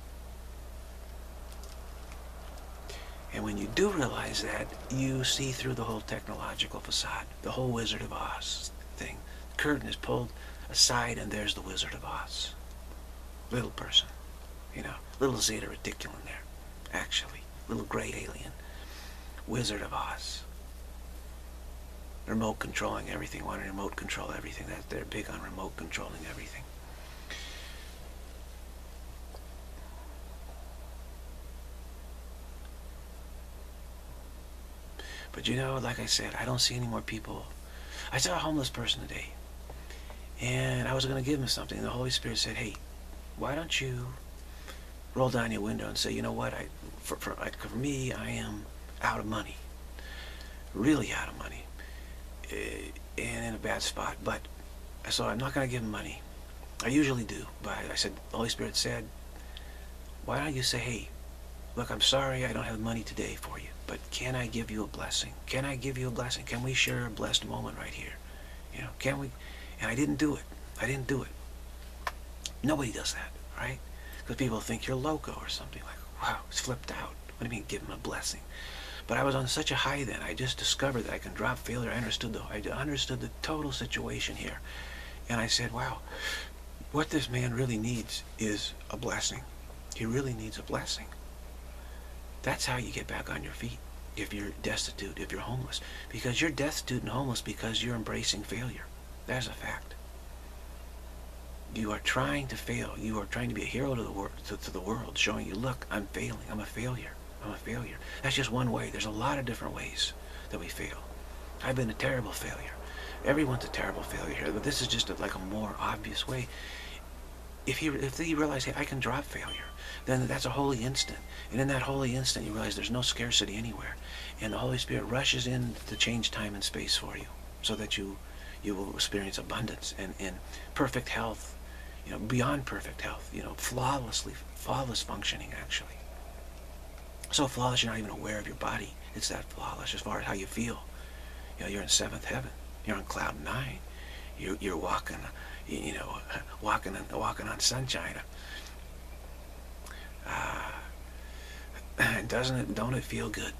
And when you do realize that, you see through the whole technological facade, the whole Wizard of Oz thing. The curtain is pulled aside and there's the Wizard of Oz. Little person, you know, little Zeta Reticulum there, actually. Little gray alien. Wizard of Oz. Remote controlling everything, wanting to remote control everything. That they're big on remote controlling everything. But you know, like I said, I don't see any more people. I saw a homeless person today, and I was going to give him something, and the Holy Spirit said, hey, why don't you roll down your window and say, you know what, I, for, for, for me, I am out of money. Really out of money. And in a bad spot. But, so I'm not going to give him money. I usually do. But I said, the Holy Spirit said, why don't you say, hey, look, I'm sorry I don't have money today for you, but can I give you a blessing? Can I give you a blessing? Can we share a blessed moment right here? You know, can we? And I didn't do it. I didn't do it. Nobody does that, right? Because people think you're loco or something. Like, wow, it's flipped out. What do you mean give him a blessing? But I was on such a high then. I just discovered that I can drop failure. I understood the, I understood the total situation here. And I said, wow, what this man really needs is a blessing. He really needs a blessing. That's how you get back on your feet if you're destitute, if you're homeless. Because you're destitute and homeless because you're embracing failure. That's a fact. You are trying to fail. You are trying to be a hero to the, wor to, to the world, showing you, look, I'm failing. I'm a failure. I'm a failure. That's just one way. There's a lot of different ways that we fail. I've been a terrible failure. Everyone's a terrible failure here, but this is just a, like a more obvious way. If he, if he realize, hey, I can drop failure, then that's a holy instant. And in that holy instant, you realize there's no scarcity anywhere. And the Holy Spirit rushes in to change time and space for you so that you, you will experience abundance and, and perfect health, you know, beyond perfect health, you know, flawlessly, flawless functioning, actually. So flawless you're not even aware of your body. It's that flawless as far as how you feel. You know, you're in seventh heaven. You're on cloud nine. You're, you're walking, you know, walking on, walking on sunshine. Uh, doesn't it, don't it feel good?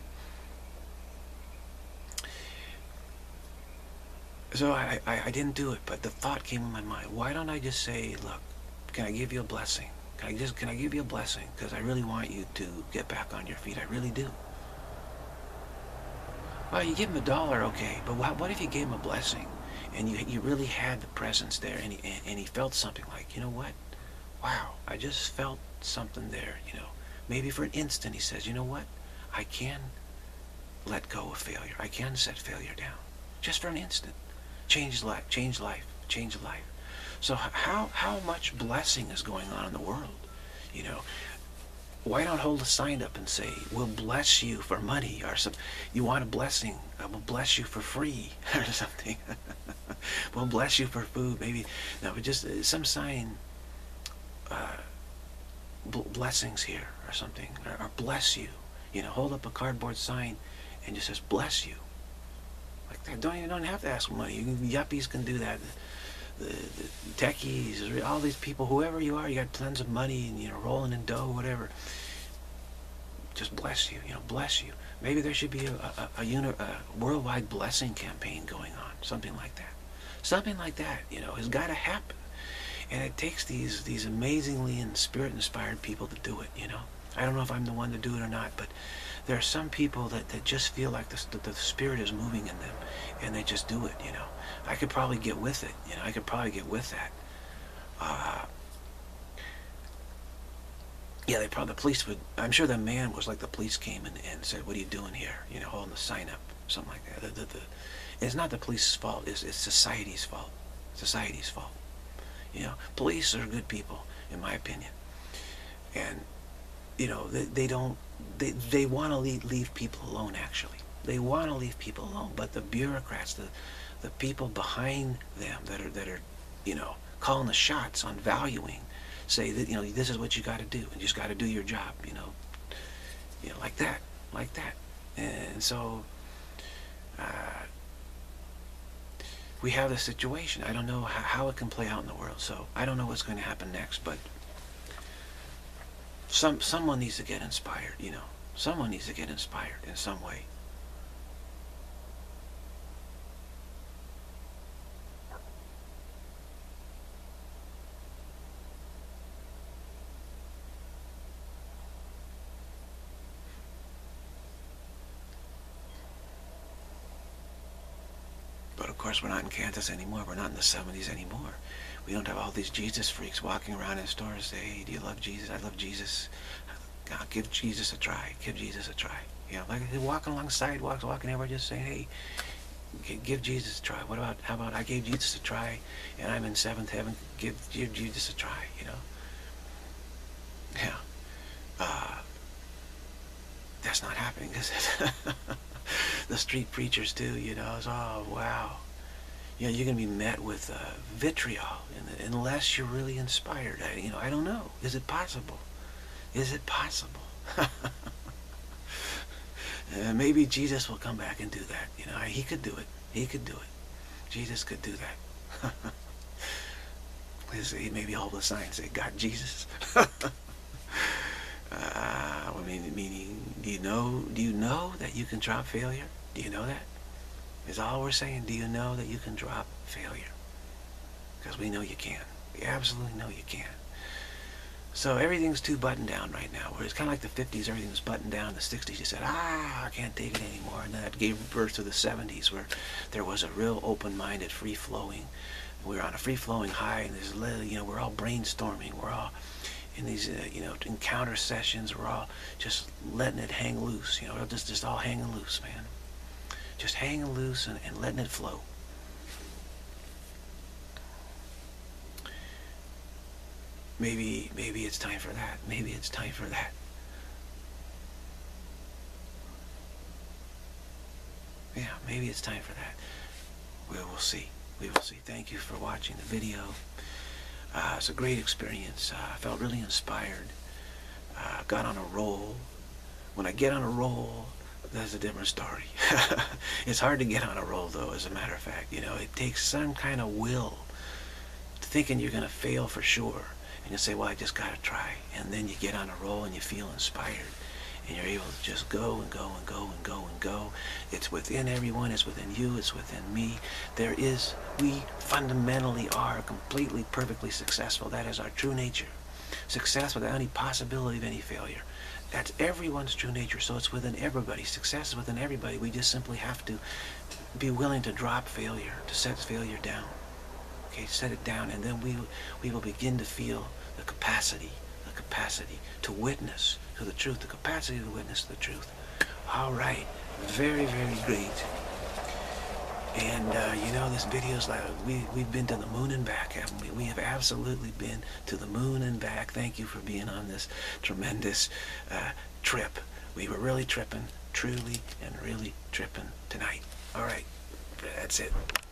So I, I, I didn't do it, but the thought came in my mind. Why don't I just say, look, can I give you a blessing? Can I just, can I give you a blessing? Because I really want you to get back on your feet. I really do. Well, you give him a dollar, okay, but what, what if you gave him a blessing? And you, you really had the presence there, and he, and, and he felt something like, you know what? Wow, I just felt something there, you know. Maybe for an instant he says, you know what? I can let go of failure. I can set failure down. Just for an instant. Change life, change life, change life. So how, how much blessing is going on in the world? You know, why not hold a sign up and say, we'll bless you for money, or some, you want a blessing, uh, we'll bless you for free, or something. We'll bless you for food, maybe. No, but just uh, some sign, uh, blessings here, or something, or, or bless you. You know, hold up a cardboard sign and just says, bless you. Like that. Don't even don't have to ask for money. You can, yuppies can do that. The, the techies, all these people, whoever you are, you got tons of money and, you know, rolling in dough, whatever. Just bless you, you know, bless you. Maybe there should be a, a, a, uni, a worldwide blessing campaign going on, something like that. Something like that, you know, has got to happen. And it takes these, these amazingly and spirit-inspired people to do it, you know. I don't know if I'm the one to do it or not, but there are some people that, that just feel like the, the, the spirit is moving in them, and they just do it, you know. I could probably get with it, you know, I could probably get with that. Uh, yeah, they probably, the police would, I'm sure the man was like the police came and, and said, what are you doing here? You know, holding the sign up, something like that. The, the, the, it's not the police's fault, it's, it's society's fault. Society's fault. You know, police are good people, in my opinion. And, you know, they, they don't, they, they want to leave, leave people alone, actually. They want to leave people alone, but the bureaucrats, the the people behind them that are, that are, you know, calling the shots on valuing, say that, you know, this is what you got to do, and you just got to do your job, you know, you know, like that, like that. And so, uh, we have this situation. I don't know how, how it can play out in the world, so I don't know what's going to happen next, but some someone needs to get inspired, you know. Someone needs to get inspired in some way. But of course, we're not in Kansas anymore. We're not in the seventies anymore. We don't have all these Jesus freaks walking around in stores saying, hey, do you love Jesus? I love Jesus. God, give Jesus a try. Give Jesus a try. You know, like they're walking along sidewalks, walking everywhere, just saying, hey, give Jesus a try. What about, how about I gave Jesus a try and I'm in seventh heaven? Give, give Jesus a try, you know. Yeah. Uh, that's not happening, is it? The street preachers too, you know, it's, oh, wow. You know, you're going to be met with uh, vitriol unless you're really inspired. I, you know, I don't know. Is it possible? Is it possible? uh, maybe Jesus will come back and do that. You know, he could do it. He could do it. Jesus could do that. Maybe all the signs say, God, Jesus. uh, I mean, meaning, do you know? Do you know that you can drop failure? Do you know that? Is all we're saying. Do you know that you can drop failure? Because we know you can. We absolutely know you can. So everything's too buttoned down right now. Where it's kind of like the fifties, everything was buttoned down. The sixties, you said, ah, I can't take it anymore. And then that gave birth to the seventies, where there was a real open-minded, free-flowing. We were on a free-flowing high, and there's, you know, we're all brainstorming. We're all in these, uh, you know, encounter sessions. We're all just letting it hang loose. You know, just just all hanging loose, man. Just hanging loose and, and letting it flow. Maybe, maybe it's time for that. Maybe it's time for that. Yeah, maybe it's time for that. We will see. We will see. Thank you for watching the video. Uh, it's a great experience. Uh, I felt really inspired. Uh, got on a roll. When I get on a roll, that's a different story. It's hard to get on a roll, though, as a matter of fact. You know, it takes some kind of will, thinking you're going to fail for sure. And you say, well, I just got to try. And then you get on a roll and you feel inspired. And you're able to just go and go and go and go and go. It's within everyone. It's within you. It's within me. There is, we fundamentally are completely, perfectly successful. That is our true nature. Success without any possibility of any failure. That's everyone's true nature. So it's within everybody. Success is within everybody. We just simply have to be willing to drop failure, to set failure down. Okay, set it down, and then we we will begin to feel the capacity, the capacity to witness to the truth, the capacity to witness the truth. All right, very, very great. And uh, you know, this video's like, we, we've been to the moon and back, haven't we? We have absolutely been to the moon and back. Thank you for being on this tremendous uh, trip. We were really tripping, truly and really tripping tonight. All right, that's it.